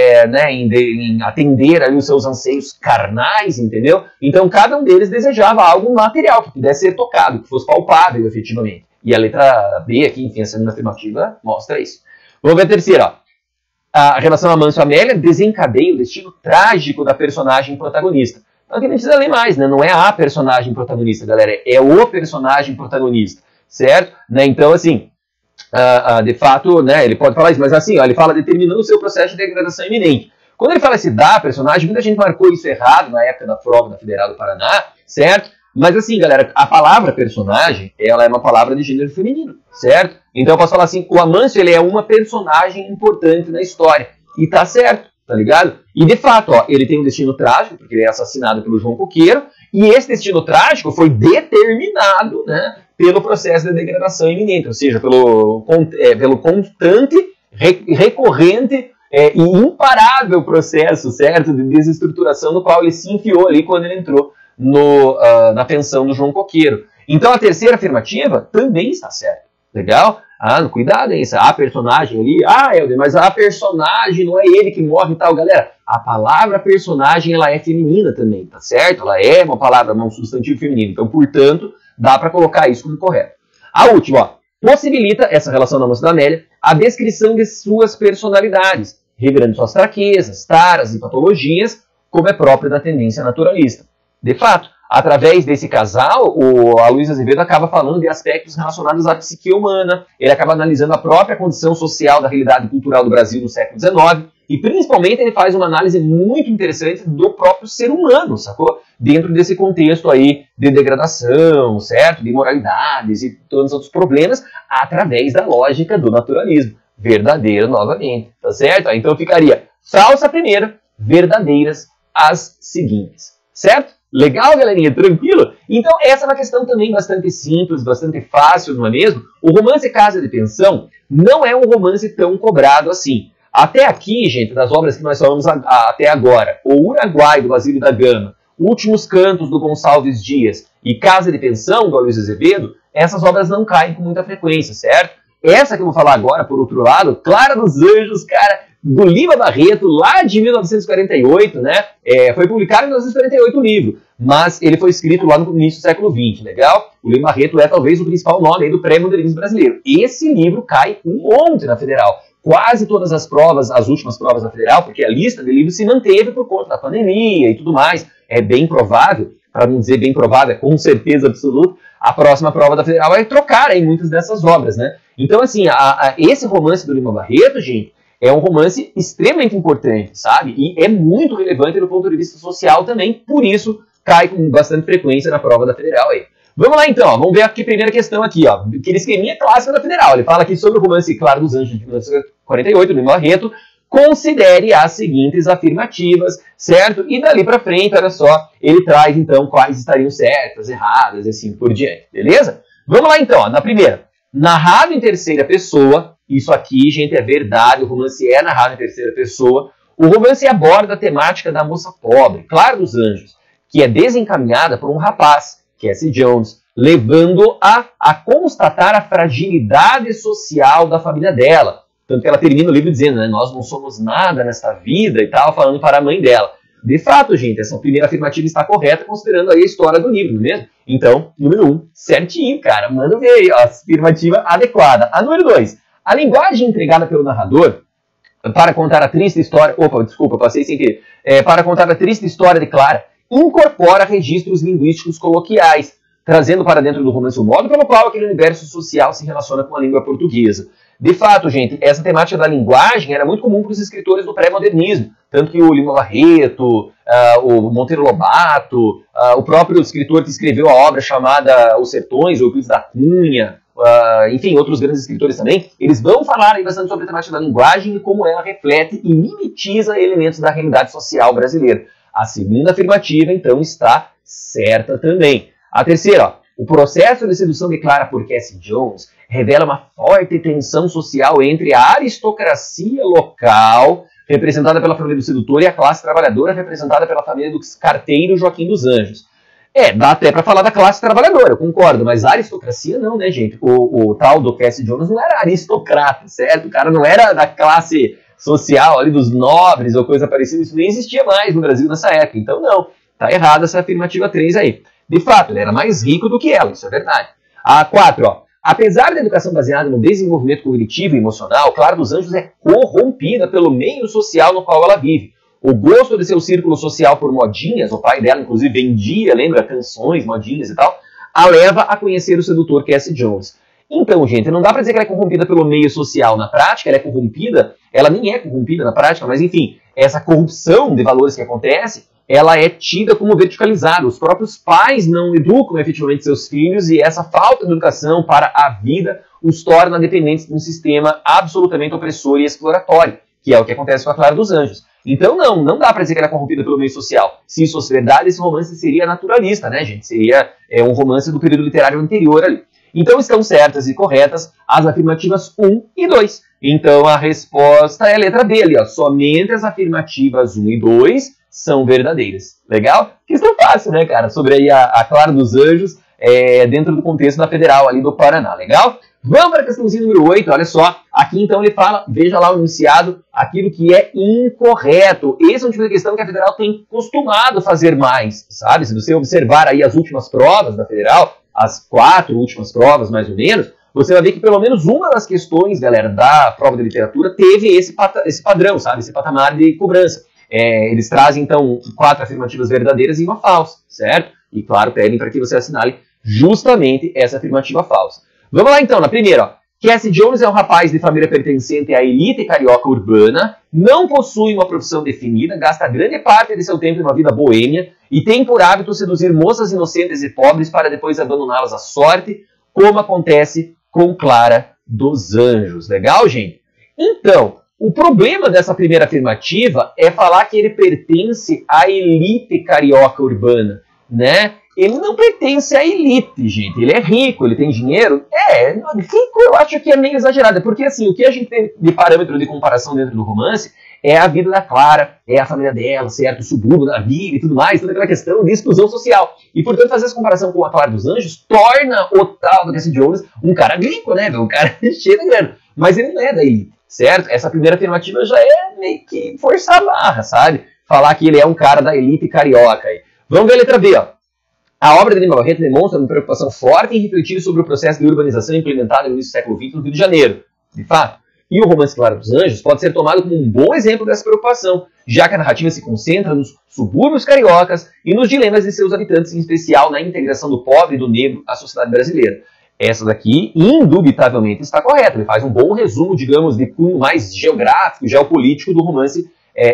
em atender ali os seus anseios carnais, entendeu? Então cada um deles desejava algo material, que pudesse ser tocado, que fosse palpável efetivamente. E a letra B aqui, enfim, a segunda afirmativa, mostra isso. Vamos ver a terceira, ó. A relação Amâncio-Amélia desencadeia o destino trágico da personagem protagonista. Então aqui não precisa ler mais, né? Não é a personagem protagonista, galera, é o personagem protagonista, certo? Né? Então, assim, de fato, né, ele pode falar isso, mas assim, ó, ele fala determinando o seu processo de degradação iminente. Quando ele fala esse da personagem, muita gente marcou isso errado na época da prova da Federal do Paraná, certo? Mas assim, galera, a palavra personagem, ela é uma palavra de gênero feminino, certo? Então eu posso falar assim, o Amâncio, ele é uma personagem importante na história, e tá certo, tá ligado? E de fato, ó, ele tem um destino trágico, porque ele é assassinado pelo João Coqueiro, e esse destino trágico foi determinado, né, pelo processo de degradação iminente, ou seja, pelo constante, recorrente e imparável processo, certo, de desestruturação no qual ele se enfiou ali quando ele entrou na pensão do João Coqueiro. Então a terceira afirmativa também está certa. Legal? Cuidado, hein? A personagem ali, Helder, mas a personagem não é ele que morre e tal. Galera, a palavra personagem, ela é feminina também, tá certo? Ela é uma palavra, um substantivo feminino. Então, portanto, dá para colocar isso como correto. A última, ó, possibilita, essa relação da moça da Amélia, a descrição de suas personalidades, revelando suas fraquezas, taras e patologias, como é próprio da tendência naturalista. De fato, através desse casal, o Aloysio Azevedo acaba falando de aspectos relacionados à psique humana, ele acaba analisando a própria condição social da realidade cultural do Brasil no século XIX, e principalmente ele faz uma análise muito interessante do próprio ser humano, sacou? Dentro desse contexto aí de degradação, certo? De imoralidades e todos os outros problemas, através da lógica do naturalismo. Verdadeira novamente, tá certo? Então ficaria falsa a primeira, verdadeiras as seguintes, certo? Legal, galerinha? Tranquilo? Então, essa é uma questão também bastante simples, bastante fácil, não é mesmo? O romance Casa de Pensão não é um romance tão cobrado assim. Até aqui, gente, das obras que nós falamos até agora, O Uruguai, do Basílio da Gama, Últimos Cantos, do Gonçalves Dias e Casa de Pensão, do Aloysio Azevedo, essas obras não caem com muita frequência, certo? Essa que eu vou falar agora, por outro lado, Clara dos Anjos, cara, do Lima Barreto, lá de 1948, né? Foi publicado em 1948 o livro, mas ele foi escrito lá no início do século XX, legal? O Lima Barreto é talvez o principal nome aí do pré-modernismo brasileiro. Esse livro cai um monte na Federal. Quase todas as provas, as últimas provas da Federal, porque a lista de livros se manteve por conta da pandemia e tudo mais. É bem provável, para não dizer bem provável, é com certeza absoluta, a próxima prova da Federal vai trocar aí muitas dessas obras, né? Então, assim, esse romance do Lima Barreto, gente, é um romance extremamente importante, sabe? E é muito relevante do ponto de vista social também, por isso cai com bastante frequência na prova da Federal aí. Vamos lá então, ó. Vamos ver aqui a primeira questão aqui, ó. Aquele esqueminha clássico da Federal. Ele fala aqui sobre o romance Clara dos Anjos de 1948, do Lima Barreto. Considere as seguintes afirmativas, certo? E dali pra frente, olha só, ele traz então quais estariam certas, erradas e assim por diante, beleza? Vamos lá então, ó. Na primeira, narrado em terceira pessoa. Isso aqui, gente, é verdade, o romance é narrado em terceira pessoa. O romance aborda a temática da moça pobre, Clara dos Anjos, que é desencaminhada por um rapaz, Cassie Jones, levando-a a constatar a fragilidade social da família dela. Tanto que ela termina o livro dizendo, né, nós não somos nada nesta vida e tal, falando para a mãe dela. De fato, gente, essa primeira afirmativa está correta, considerando aí a história do livro, não é mesmo? Então, número 1, certinho, cara, manda ver aí, ó, a afirmativa adequada. A número 2, a linguagem empregada pelo narrador para contar a triste história... Opa, desculpa, passei sem querer. Para contar a triste história de Clara, incorpora registros linguísticos coloquiais, trazendo para dentro do romance o modo pelo qual aquele universo social se relaciona com a língua portuguesa. De fato, gente, essa temática da linguagem era muito comum para os escritores do pré-modernismo, tanto que o Lima Barreto, o Monteiro Lobato, o próprio escritor que escreveu a obra chamada Os Sertões, o Euclides da Cunha, enfim, outros grandes escritores também, eles vão falar aí bastante sobre a temática da linguagem e como ela reflete e mimetiza elementos da realidade social brasileira. A segunda afirmativa, então, está certa também. A terceira, ó, o processo de sedução declara por Cassie Jones revela uma forte tensão social entre a aristocracia local, representada pela família do sedutor, e a classe trabalhadora, representada pela família do carteiro Joaquim dos Anjos. Dá até para falar da classe trabalhadora, eu concordo, mas a aristocracia não, né, gente? O tal do Cassie Jones não era aristocrata, certo? O cara não era da classe social ali dos nobres ou coisa parecida, isso nem existia mais no Brasil nessa época, então não, tá errada essa afirmativa 3 aí. De fato, ele era mais rico do que ela, isso é verdade. A 4, ó. Apesar da educação baseada no desenvolvimento cognitivo e emocional, Clara dos Anjos é corrompida pelo meio social no qual ela vive. O gosto de seu círculo social por modinhas, o pai dela inclusive vendia, lembra, canções, modinhas e tal, a leva a conhecer o sedutor Cassie Jones. Então, gente, não dá pra dizer que ela é corrompida pelo meio social. Na prática, ela é corrompida, ela nem é corrompida na prática, mas enfim, essa corrupção de valores que acontece, ela é tida como verticalizada. Os próprios pais não educam efetivamente seus filhos e essa falta de educação para a vida os torna dependentes de um sistema absolutamente opressor e exploratório, que é o que acontece com a Clara dos Anjos. Então não dá para dizer que ela é corrompida pelo meio social. Se isso fosse verdade, esse romance seria naturalista, né, gente? Seria um romance do período literário anterior ali. Então estão certas e corretas as afirmativas 1 e 2. Então a resposta é a letra B ali, ó. Somente as afirmativas 1 e 2 são verdadeiras. Legal? Questão fácil, né, cara? Sobre aí a Clara dos Anjos dentro do contexto da Federal ali do Paraná. Legal? Vamos para a questãozinha número 8, olha só. Aqui então ele fala, veja lá o enunciado, aquilo que é incorreto. Esse é um tipo de questão que a Federal tem costumado fazer mais, sabe? Se você observar aí as últimas provas da Federal, as 4 últimas provas mais ou menos, você vai ver que pelo menos uma das questões, galera, da prova de literatura teve esse padrão, sabe? Esse patamar de cobrança. Eles trazem então 4 afirmativas verdadeiras e uma falsa, certo? E claro, pedem para que você assinale justamente essa afirmativa falsa. Vamos lá então, na primeira, ó. Cassie Jones é um rapaz de família pertencente à elite carioca urbana, não possui uma profissão definida, gasta grande parte de seu tempo em uma vida boêmia e tem por hábito seduzir moças inocentes e pobres para depois abandoná-las à sorte, como acontece com Clara dos Anjos. Legal, gente? Então, o problema dessa primeira afirmativa é falar que ele pertence à elite carioca urbana, né? Ele não pertence à elite, gente. Ele é rico, ele tem dinheiro. Rico eu acho que é meio exagerado. Porque assim, o que a gente tem de parâmetro de comparação dentro do romance é a vida da Clara, é a família dela, certo? O subúrbio da vida e tudo mais, toda aquela questão de exclusão social. E, portanto, fazer essa comparação com a Clara dos Anjos torna o tal do Cassie Jones um cara gringo, né? Um cara cheio de grana. Mas ele não é da elite, certo? Essa primeira afirmativa já é meio que forçar a barra, sabe? Falar que ele é um cara da elite carioca aí. Vamos ver a letra B, ó. A obra de Lima Barreto demonstra uma preocupação forte em refletir sobre o processo de urbanização implementado no início do século XX no Rio de Janeiro, de fato. E o romance Clara dos Anjos pode ser tomado como um bom exemplo dessa preocupação, já que a narrativa se concentra nos subúrbios cariocas e nos dilemas de seus habitantes, em especial na integração do pobre e do negro à sociedade brasileira. Essa daqui, indubitavelmente, está correta. Ele faz um bom resumo, digamos, de cunho mais geográfico, geopolítico do romance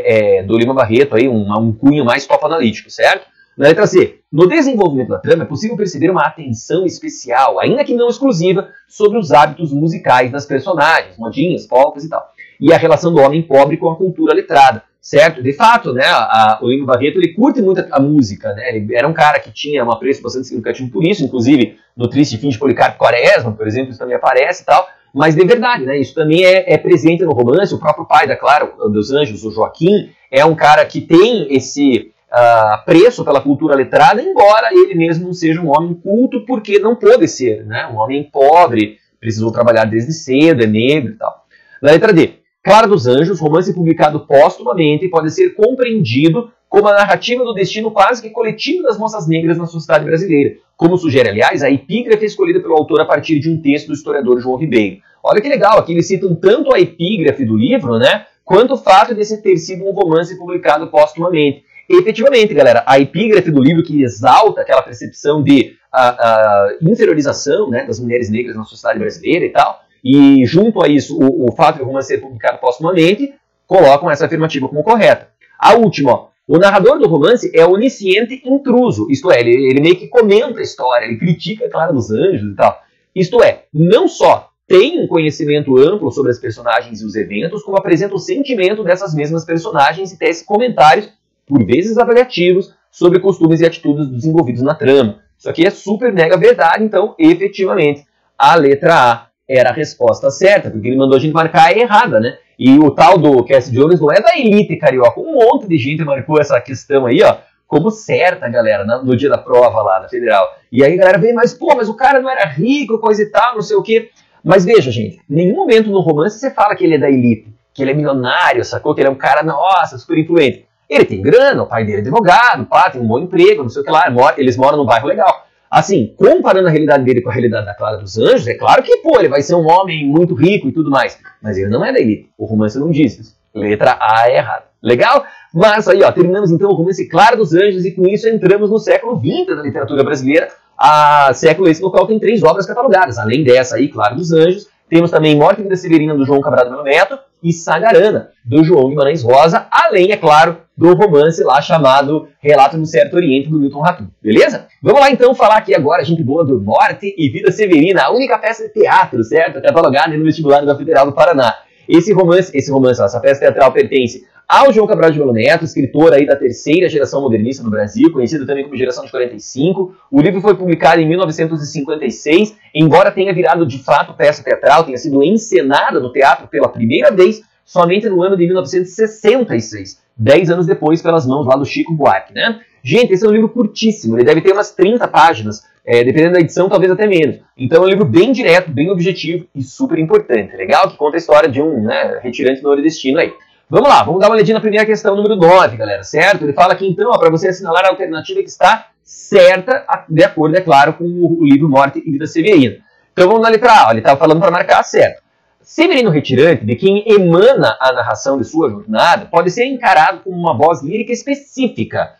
do Lima Barreto, aí, um cunho mais top-analítico, certo? Na letra C, no desenvolvimento da trama é possível perceber uma atenção especial, ainda que não exclusiva, sobre os hábitos musicais das personagens, modinhas, polcas e tal, e a relação do homem pobre com a cultura letrada, certo? De fato, né, o Lima Barreto ele curte muito a música, né? Ele era um cara que tinha um apreço bastante significativo por isso, inclusive no Triste Fim de Policarpo Quaresma, por exemplo, isso também aparece e tal, mas de verdade, né, isso também é presente no romance. O próprio pai da Clara dos Anjos, o Joaquim, é um cara que tem esse apreço pela cultura letrada, embora ele mesmo não seja um homem culto, porque não pôde ser, né? Um homem pobre, precisou trabalhar desde cedo, é negro e tal. Na letra D, Clara dos Anjos, romance publicado póstumamente, pode ser compreendido como a narrativa do destino quase que coletivo das moças negras na sociedade brasileira, como sugere, aliás, a epígrafe escolhida pelo autor a partir de um texto do historiador João Ribeiro. Olha que legal, aqui eles citam tanto a epígrafe do livro, né, quanto o fato de esse ter sido um romance publicado póstumamente. efetivamente, galera, a epígrafe do livro que exalta aquela percepção de inferiorização, né, das mulheres negras na sociedade brasileira e tal, e junto a isso o fato de o romance ser publicado póstumamente, colocam essa afirmativa como correta. A última, ó, o narrador do romance é onisciente intruso, isto é, ele meio que comenta a história, ele critica a Clara dos Anjos e tal. Isto é, não só tem um conhecimento amplo sobre as personagens e os eventos, como apresenta o sentimento dessas mesmas personagens e tece comentários, por vezes avaliativos, sobre costumes e atitudes dos envolvidos na trama. Isso aqui é super mega verdade, então, efetivamente, a letra A era a resposta certa, porque ele mandou a gente marcar a errada, né? E o tal do Cassie Jones não é da elite carioca. Um monte de gente marcou essa questão aí, ó, como certa, galera, no dia da prova lá na Federal. E aí a galera vem, mas pô, mas o cara não era rico, coisa e tal, não sei o quê. Mas veja, gente, em nenhum momento no romance você fala que ele é da elite, que ele é milionário, sacou? Que ele é um cara, nossa, super influente. Ele tem grana, o pai dele é advogado, pá, tem um bom emprego, não sei o que lá, eles moram num bairro legal. Assim, comparando a realidade dele com a realidade da Clara dos Anjos, é claro que, pô, ele vai ser um homem muito rico e tudo mais. Mas ele não é da elite. O romance não diz isso. Letra A é errada. Legal? Mas aí, ó, terminamos então o romance Clara dos Anjos e com isso entramos no século XX da literatura brasileira, século esse no qual tem 3 obras catalogadas. Além dessa aí, Clara dos Anjos, temos também Morte e Vida Severina, do João Cabral do Melo Neto, e Sagarana, do João Guimarães Rosa, além, é claro, do romance lá chamado Relato do Certo Oriente, do Milton Ratum. Beleza? Vamos lá então falar aqui agora, gente boa, do Morte e Vida Severina, a única peça de teatro, certo? Catalogada no vestibular da Federal do Paraná. Essa peça teatral pertence ao João Cabral de Melo Neto, escritor aí da 3ª geração modernista no Brasil, conhecido também como geração de 45. O livro foi publicado em 1956, embora tenha virado de fato peça teatral, tenha sido encenada no teatro pela primeira vez somente no ano de 1966, 10 anos depois pelas mãos lá do Chico Buarque, né? Gente, esse é um livro curtíssimo, ele deve ter umas 30 páginas, dependendo da edição, talvez até menos. Então é um livro bem direto, bem objetivo e super importante, legal? Que conta a história de um retirante nordestino aí. Vamos lá, vamos dar uma olhadinha na primeira questão, número 9, galera, certo? Ele fala aqui, então, para você assinalar a alternativa que está certa, de acordo, é claro, com o livro Morte e Vida Severina. Então vamos na letra A, ele está falando para marcar certo. Severino Retirante, de quem emana a narração de sua jornada, pode ser encarado como uma voz lírica específica,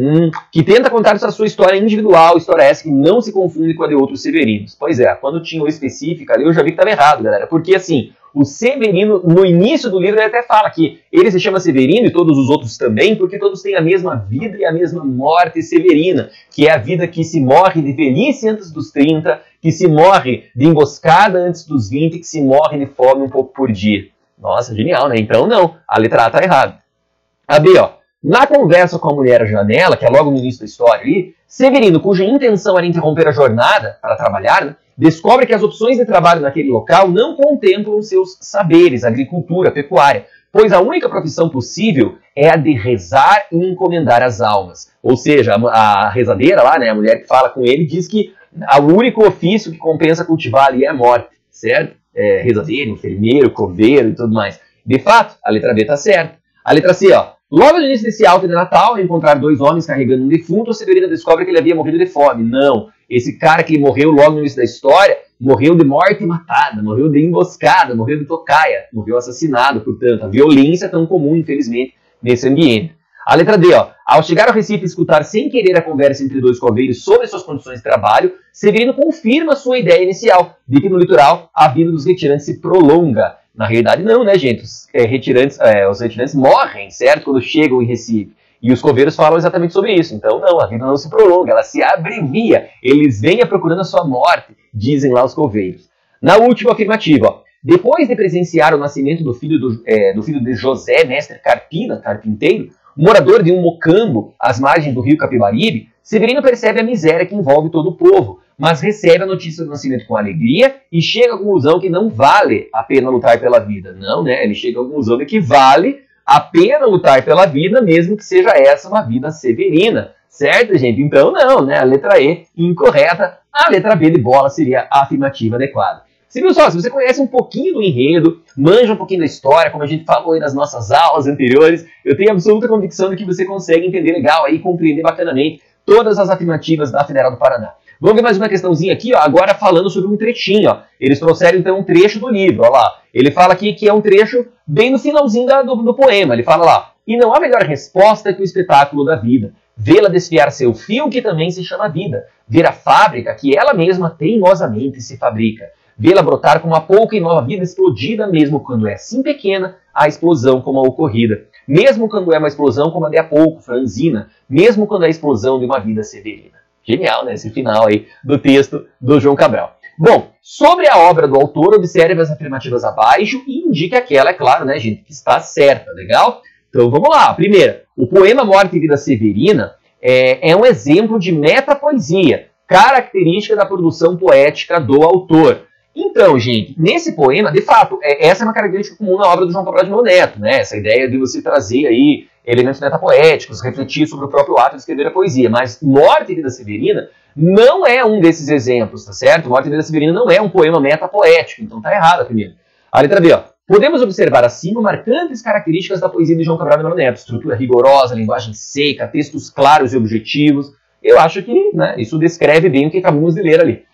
que tenta contar a sua história individual, história essa que não se confunde com a de outros Severinos. Pois é, quando tinha o específico ali, eu já vi que estava errado, galera, porque assim, o Severino, no início do livro, ele até fala que ele se chama Severino e todos os outros também, porque todos têm a mesma vida e a mesma morte severina, que é a vida que se morre de velhice antes dos 30, que se morre de emboscada antes dos 20, que se morre de fome um pouco por dia. Nossa, genial, né? Então não, a letra A está errada. A B, ó. Na conversa com a mulher à janela, que é logo no início da história ali, Severino, cuja intenção era interromper a jornada para trabalhar, né, descobre que as opções de trabalho naquele local não contemplam seus saberes, agricultura, pecuária, pois a única profissão possível é a de rezar e encomendar as almas. Ou seja, a rezadeira lá, né, a mulher que fala com ele, diz que o único ofício que compensa cultivar ali é a morte, certo? Rezadeiro, enfermeiro, coveiro e tudo mais. De fato, a letra B está certa. A letra C, ó. Logo no início desse alto de Natal, ao encontrar 2 homens carregando um defunto, a Severina descobre que ele havia morrido de fome. Não, esse cara que morreu logo no início da história, morreu de morte matada, morreu de emboscada, morreu de tocaia, morreu assassinado, portanto, a violência é tão comum, infelizmente, nesse ambiente. A letra D, ó. Ao chegar ao Recife e escutar sem querer a conversa entre 2 coveiros sobre suas condições de trabalho, Severino confirma sua ideia inicial, de que no litoral a vida dos retirantes se prolonga. Na realidade não, né, gente? Os retirantes morrem, certo? Quando chegam em Recife. E os coveiros falam exatamente sobre isso. Então não, a vida não se prolonga, ela se abrevia. Eles vêm procurando a sua morte, dizem lá os coveiros. Na última afirmativa, ó. Depois de presenciar o nascimento do filho de José, mestre carpinteiro, morador de um mocambo às margens do rio Capibaribe, Severino percebe a miséria que envolve todo o povo, mas recebe a notícia do nascimento com alegria e chega à conclusão que não vale a pena lutar pela vida. Não, né? Ele chega à conclusão de que vale a pena lutar pela vida, mesmo que seja essa uma vida severina. Certo, gente? Então não, né? A letra E incorreta, a letra B de bola seria a afirmativa adequada. Você viu só, se você conhece um pouquinho do enredo, manja um pouquinho da história, como a gente falou aí nas nossas aulas anteriores, eu tenho absoluta convicção de que você consegue entender legal aí, compreender bacanamente todas as afirmativas da Federal do Paraná. Vamos ver mais uma questãozinha aqui, ó, agora falando sobre um trechinho. Ó. Eles trouxeram então um trecho do livro, ó lá. Ele fala aqui que é um trecho bem no finalzinho do poema. Ele fala lá, E não há melhor resposta que o espetáculo da vida. Vê-la desfiar seu fio que também se chama vida. Ver a fábrica que ela mesma teimosamente se fabrica. Vê-la brotar como a pouca e nova vida explodida, mesmo quando é assim pequena, a explosão como a ocorrida. Mesmo quando é uma explosão como a de há pouco, franzina. Mesmo quando é a explosão de uma vida severina. Genial, né? Esse final aí do texto do João Cabral. Bom, sobre a obra do autor, observe as afirmativas abaixo e indique aquela, é claro, né, gente, que está certa, legal? Então vamos lá. A primeira, o poema Morte e Vida Severina é um exemplo de metapoesia, característica da produção poética do autor. Então, gente, nesse poema, de fato, essa é uma característica comum na obra do João Cabral de Melo Neto, né? Essa ideia de você trazer aí elementos metapoéticos, refletir sobre o próprio ato de escrever a poesia. Mas Morte e Vida Severina não é um desses exemplos, tá certo? Morte e Vida Severina não é um poema metapoético, então tá errado a primeira. A letra B, ó. Podemos observar acima marcantes características da poesia de João Cabral de Melo Neto. Estrutura rigorosa, linguagem seca, textos claros e objetivos. Eu acho que, né, isso descreve bem o que acabamos de ler ali.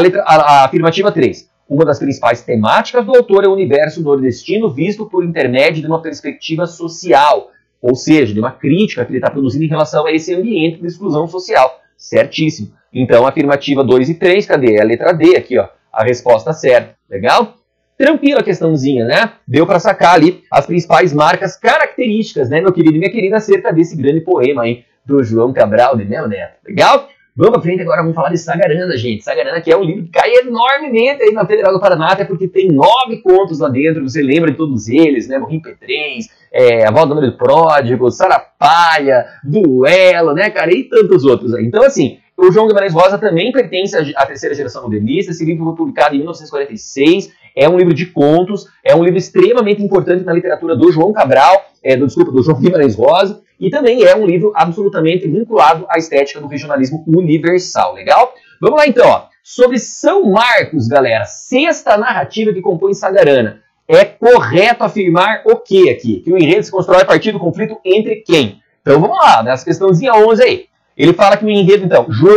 A afirmativa 3. Uma das principais temáticas do autor é o universo nordestino visto por intermédio de uma perspectiva social, ou seja, de uma crítica que ele está produzindo em relação a esse ambiente de exclusão social. Certíssimo. Então, afirmativa 2 e 3, cadê? É a letra D aqui, ó, a resposta certa. Legal? Tranquila a questãozinha, né? Deu para sacar ali as principais marcas características, né, meu querido e minha querida, acerca desse grande poema aí do João Cabral de Melo Neto. Legal? Vamos pra frente agora, vamos falar de Sagarana, gente. Sagarana que é um livro que cai enormemente aí na Federal do Paraná, até porque tem 9 contos lá dentro, você lembra de todos eles, né? Morrim P3, A Volta do Número do Pródigo, Sarapalha, Duelo, né, cara? E tantos outros aí. Então, assim, o João Guimarães Rosa também pertence à terceira geração modernista. Esse livro foi publicado em 1946, é um livro de contos, é um livro extremamente importante na literatura do João Cabral, do João Guimarães Rosa, e também é um livro absolutamente vinculado à estética do regionalismo universal, legal? Vamos lá então, ó. Sobre São Marcos, galera, sexta narrativa que compõe Sagarana. É correto afirmar o que aqui? Que o enredo se constrói a partir do conflito entre quem? Então vamos lá, nessa questãozinha 11 aí. Ele fala que o enredo, então, João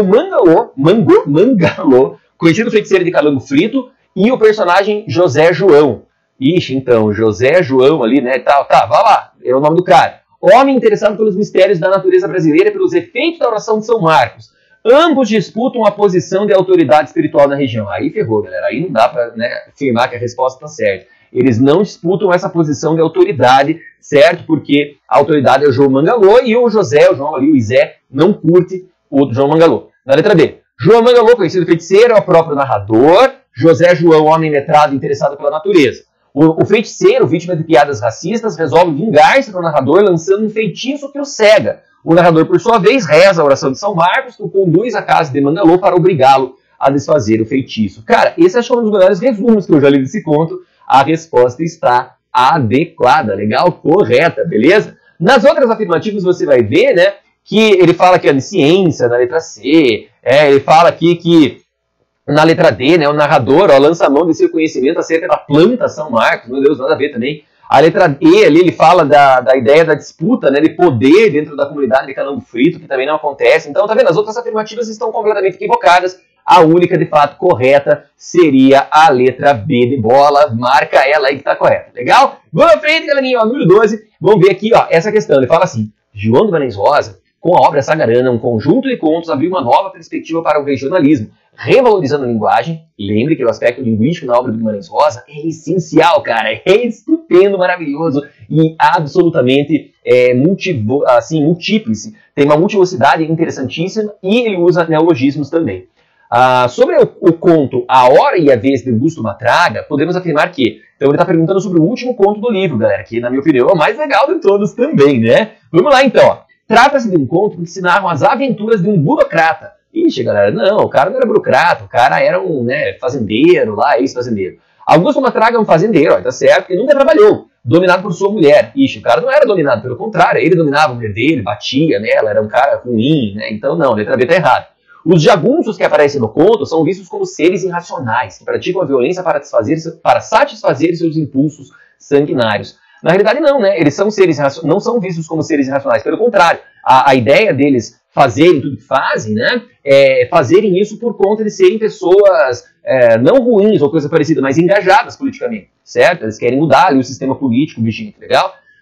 Mangalô, conhecido feiticeiro de calango frito, e o personagem José João. Ixi, então, José João ali, né, tá, vai lá, é o nome do cara. Homem interessado pelos mistérios da natureza brasileira e pelos efeitos da oração de São Marcos. Ambos disputam a posição de autoridade espiritual na região. Aí ferrou, galera, aí não dá pra, né, afirmar que a resposta está certa. Eles não disputam essa posição de autoridade, certo? Porque a autoridade é o João Mangalô e o João ali, o Izé, não curte o João Mangalô. Na letra B, João Mangalô, conhecido feiticeiro, é o próprio narrador. José João, homem letrado interessado pela natureza. O feiticeiro, vítima de piadas racistas, resolve vingar-se do narrador lançando um feitiço que o cega. O narrador, por sua vez, reza a oração de São Marcos, que o conduz à casa de Mangalô para obrigá-lo a desfazer o feitiço. Cara, esse acho que é um dos melhores resumos que eu já li desse conto. A resposta está adequada, legal? Correta, beleza? Nas outras afirmativas você vai ver, né, que ele fala que é de ciência, na letra C, ele fala aqui que na letra D, né, o narrador lança a mão de seu conhecimento acerca da planta São Marcos, meu Deus, nada a ver também. A letra E ali, ele fala da ideia da disputa, né, de poder dentro da comunidade de calango frito, que também não acontece. Então, tá vendo? As outras afirmativas estão completamente equivocadas. A única, de fato, correta seria a letra B de bola. Marca ela aí que tá correta. Legal? Vamos à frente, galerinha. Ó, número 12. Vamos ver aqui, ó, essa questão. Ele fala assim, João Guimarães Rosa, com a obra Sagarana, um conjunto de contos, abriu uma nova perspectiva para o regionalismo, revalorizando a linguagem. Lembre que o aspecto linguístico na obra do Guimarães Rosa é essencial, cara. É estupendo, maravilhoso e absolutamente múltiplice. Tem uma multiplicidade interessantíssima e ele usa neologismos também. Sobre o conto A Hora e a Vez de Augusto Matraga, podemos afirmar que... Então ele está perguntando sobre o último conto do livro, galera, que na minha opinião é o mais legal de todos também, né? Vamos lá então, ó. Trata-se de um conto que se narram as aventuras de um burocrata. Ixi, galera, não, o cara não era burocrata, o cara era um, né, fazendeiro lá, ex-fazendeiro. Augusto Matraga é um fazendeiro, ó, tá certo, ele nunca trabalhou, dominado por sua mulher. Ixi, o cara não era dominado, pelo contrário, ele dominava a mulher dele, batia nela, era um cara ruim, né, então não, a letra B tá errada. Os jagunços que aparecem no conto são vistos como seres irracionais, que praticam a violência para satisfazer seus impulsos sanguinários. Na realidade não, né? Eles são seres não são vistos como seres irracionais, pelo contrário. A ideia deles fazerem tudo que fazem, né? Fazerem isso por conta de serem pessoas não ruins ou coisa parecida, mas engajadas politicamente, certo? Eles querem mudar ali o sistema político vigente, legal?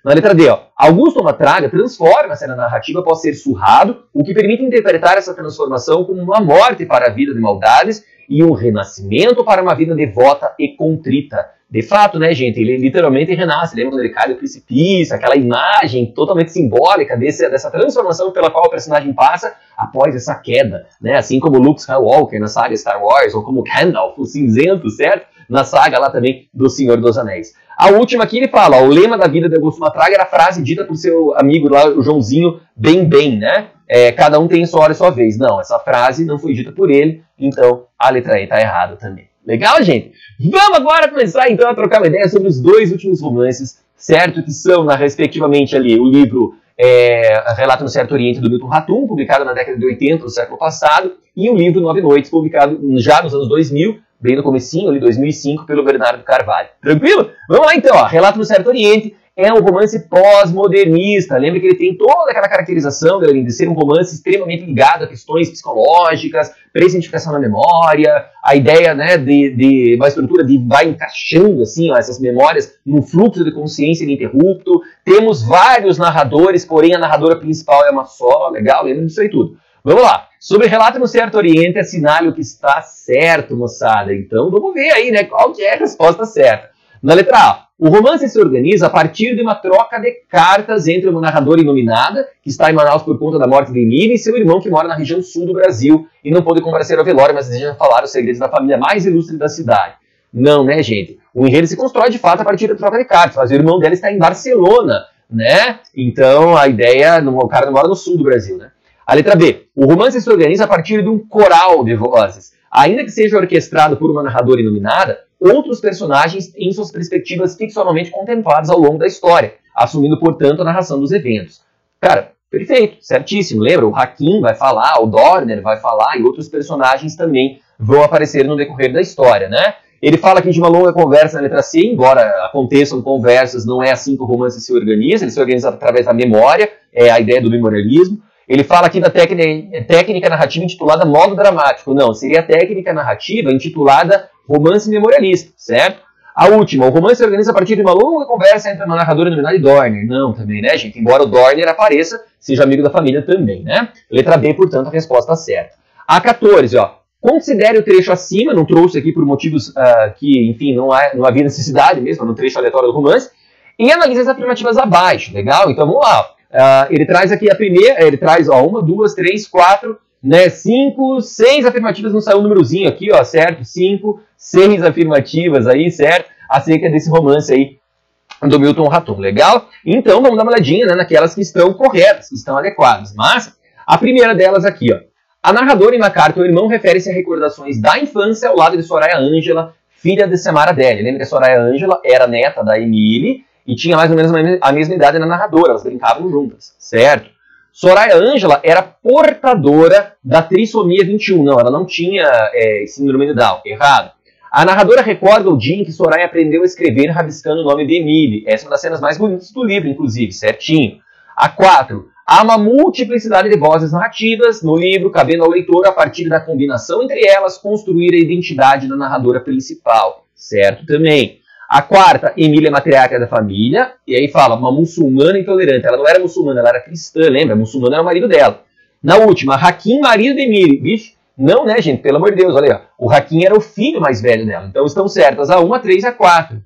Na letra D, ó, Augusto Matraga transforma a cena narrativa após ser surrado, o que permite interpretar essa transformação como uma morte para a vida de maldades e um renascimento para uma vida devota e contrita. De fato, né, gente, ele literalmente renasce. Lembra quando ele cai do precipício, aquela imagem totalmente simbólica dessa transformação pela qual o personagem passa após essa queda, né? Assim como Luke Skywalker na saga Star Wars, ou como Gandalf, o cinzento, certo? Na saga lá também do Senhor dos Anéis. A última aqui ele fala, ó, o lema da vida de Augusto Matraga era a frase dita por seu amigo lá, o Joãozinho, bem, né? Cada um tem sua hora e sua vez. Não, essa frase não foi dita por ele, então a letra E tá errada também. Legal, gente? Vamos agora começar então a trocar uma ideia sobre os dois últimos romances, certo? Que são, respectivamente, ali o livro Relato no Certo Oriente, do Milton Ratum, publicado na década de 80 do século passado, e o livro Nove Noites, publicado já nos anos 2000, bem no comecinho, ali 2005, pelo Bernardo Carvalho. Tranquilo? Vamos lá então, ó. Relato no Certo Oriente é um romance pós-modernista. Lembra que ele tem toda aquela caracterização, galera, de ser um romance extremamente ligado a questões psicológicas, presentificação na memória, a ideia, né, de uma estrutura de vai encaixando assim, ó, essas memórias num fluxo de consciência ininterrupto. Temos vários narradores, porém a narradora principal é uma só. Legal? Lembra disso aí tudo. Vamos lá. Sobre Relato no Certo Oriente, assinale o que está certo, moçada. Então vamos ver aí, né, qual que é a resposta certa. Na letra A, o romance se organiza a partir de uma troca de cartas entre uma narradora inominada, que está em Manaus por conta da morte de Emília, e seu irmão que mora na região sul do Brasil e não pôde comparecer ao velório, mas deseja falar os segredos da família mais ilustre da cidade. Não, né, gente? O enredo se constrói de fato a partir da troca de cartas, mas o irmão dela está em Barcelona, né? Então a ideia, o cara não mora no sul do Brasil, né? A letra B, o romance se organiza a partir de um coral de vozes. Ainda que seja orquestrado por uma narradora inominada, outros personagens têm suas perspectivas ficcionalmente contempladas ao longo da história, assumindo, portanto, a narração dos eventos. Cara, perfeito, certíssimo. Lembra? O Hakim vai falar, o Dorner vai falar e outros personagens também vão aparecer no decorrer da história, né? Ele fala aqui de uma longa conversa na letra C, embora aconteçam conversas, não é assim que o romance se organiza, ele se organiza através da memória, é a ideia do memorialismo. Ele fala aqui da técnica narrativa intitulada modo dramático. Não, seria a técnica narrativa intitulada romance memorialista, certo? A última, o romance se organiza a partir de uma longa conversa entre uma narradora denominada Dorner. Não, também, né, gente? Embora o Dorner apareça, seja amigo da família também, né? Letra B, portanto, a resposta certa. A 14, ó. Considere o trecho acima, não trouxe aqui por motivos que, enfim, não havia necessidade mesmo, no trecho aleatório do romance, e analise as afirmativas abaixo, legal? Então vamos lá, ó. Ele traz aqui a primeira, ele traz, ó, 1, 2, 3, 4, né, 5, 6 afirmativas, não saiu um númerozinho aqui, ó, certo? 5, 6 afirmativas aí, certo? Acerca desse romance aí do Milton Ratum, legal? Então vamos dar uma olhadinha, né, naquelas que estão corretas, que estão adequadas. Mas a primeira delas aqui, ó. A narradora em uma carta ao irmão refere-se a recordações da infância ao lado de Soraya Ângela, filha de Samara Adele. Lembra que a Soraya Ângela era neta da Emily e tinha mais ou menos a mesma idade da narradora, elas brincavam juntas, certo? Soraya Ângela era portadora da trissomia 21, não, ela não tinha síndrome de Down, errado. A narradora recorda o dia em que Soraya aprendeu a escrever rabiscando o nome de Emily, essa é uma das cenas mais bonitas do livro, inclusive, certinho. A 4, há uma multiplicidade de vozes narrativas no livro, cabendo ao leitor, a partir da combinação entre elas, construir a identidade da narradora principal, certo também. A 4, Emília é matriarca da família, e aí fala, uma muçulmana intolerante. Ela não era muçulmana, ela era cristã, lembra? Muçulmana era o marido dela. Na última, Hakim, marido de Emília. Vixe, não, né, gente? Pelo amor de Deus, olha aí. Ó. O Hakim era o filho mais velho dela. Então estão certas a 1, a 3 e a 4.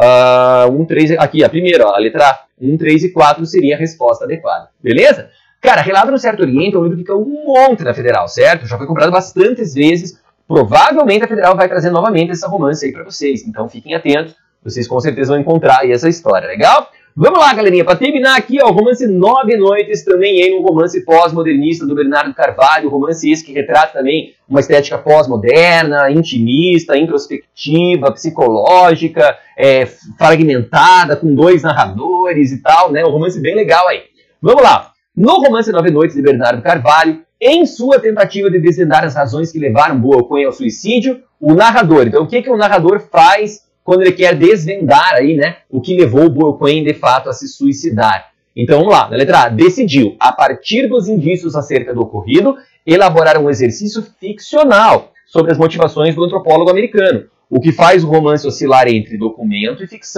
1, 3, aqui, a primeira, ó, a letra A. 1, 3 e 4 seria a resposta adequada. Beleza? Cara, Relato no Certo Oriente é um livro que caiu um monte na Federal, certo? Já foi comprado bastantes vezes. Provavelmente a Federal vai trazer novamente esse romance aí pra vocês. Então fiquem atentos. Vocês com certeza vão encontrar aí essa história, legal? Vamos lá, galerinha, para terminar aqui, ó, o romance Nove Noites, também é um romance pós-modernista do Bernardo Carvalho, romance esse que retrata também uma estética pós-moderna, intimista, introspectiva, psicológica, fragmentada, com 2 narradores e tal, né? Um romance bem legal aí. Vamos lá. No romance Nove Noites de Bernardo Carvalho, em sua tentativa de desvendar as razões que levaram Boacoin ao suicídio, o narrador, então o que o narrador faz quando ele quer desvendar aí, né, o que levou o Boacoin de fato a se suicidar? Então vamos lá, na letra A, decidiu, a partir dos indícios acerca do ocorrido, elaborar um exercício ficcional sobre as motivações do antropólogo americano, o que faz o romance oscilar entre documento e ficção.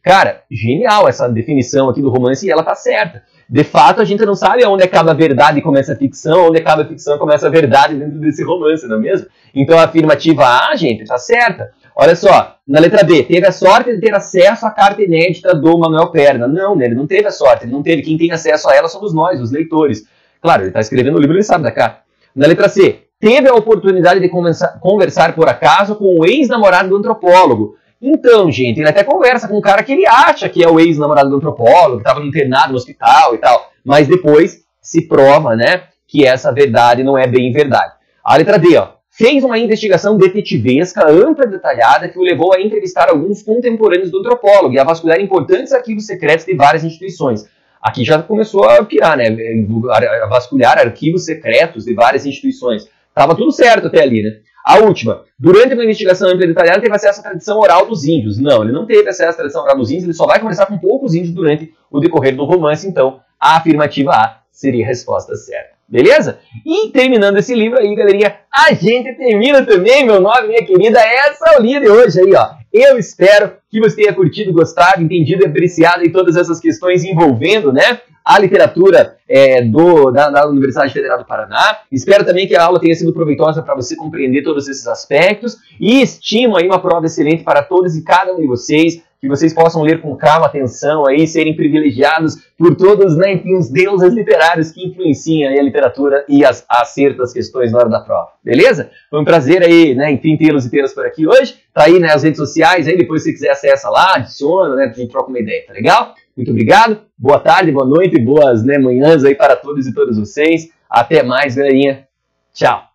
Cara, genial essa definição aqui do romance e ela tá certa. De fato, a gente não sabe onde acaba a verdade e começa a ficção, onde acaba a ficção e começa a verdade dentro desse romance, não é mesmo? Então a afirmativa A, gente, tá certa. Olha só, na letra B, teve a sorte de ter acesso à carta inédita do Manuel Perna. Não, né, ele não teve a sorte, ele não teve. Quem tem acesso a ela somos nós, os leitores. Claro, ele está escrevendo o livro, ele sabe da carta. Na letra C, teve a oportunidade de conversar por acaso com o ex-namorado do antropólogo. Então, gente, ele até conversa com um cara que ele acha que é o ex-namorado do antropólogo, que estava internado no hospital e tal. Mas depois se prova, né, que essa verdade não é bem verdade. A letra D, ó. Fez uma investigação detetivesca, ampla e detalhada, que o levou a entrevistar alguns contemporâneos do antropólogo e a vasculhar importantes arquivos secretos de várias instituições. Aqui já começou a pirar, né? A vasculhar arquivos secretos de várias instituições. Tava tudo certo até ali, né? A última, durante uma investigação ampla e detalhada, teve acesso à tradição oral dos índios. Não, ele não teve acesso à tradição oral dos índios, ele só vai conversar com poucos índios durante o decorrer do romance, então a afirmativa A seria a resposta certa. Beleza? E terminando esse livro aí, galerinha, a gente termina também, meu nome, minha querida, essa aulinha de hoje aí, ó. Eu espero que você tenha curtido, gostado, entendido e apreciado em todas essas questões envolvendo, né, a literatura da Universidade Federal do Paraná. Espero também que a aula tenha sido proveitosa para você compreender todos esses aspectos e estimo aí uma prova excelente para todos e cada um de vocês, que vocês possam ler com calma, atenção, aí, serem privilegiados por todos, né, enfim, os deuses literários que influenciam aí a literatura e as acertos das questões na hora da prova, beleza? Foi um prazer aí, né, enfim, tê-los e tê-las por aqui hoje. Tá aí, né, as redes sociais, aí depois se você quiser acessa lá, adiciona, né, a gente troca uma ideia, tá legal? Muito obrigado, boa tarde, boa noite, boas, né, manhãs aí para todos e todas vocês. Até mais, galerinha. Tchau.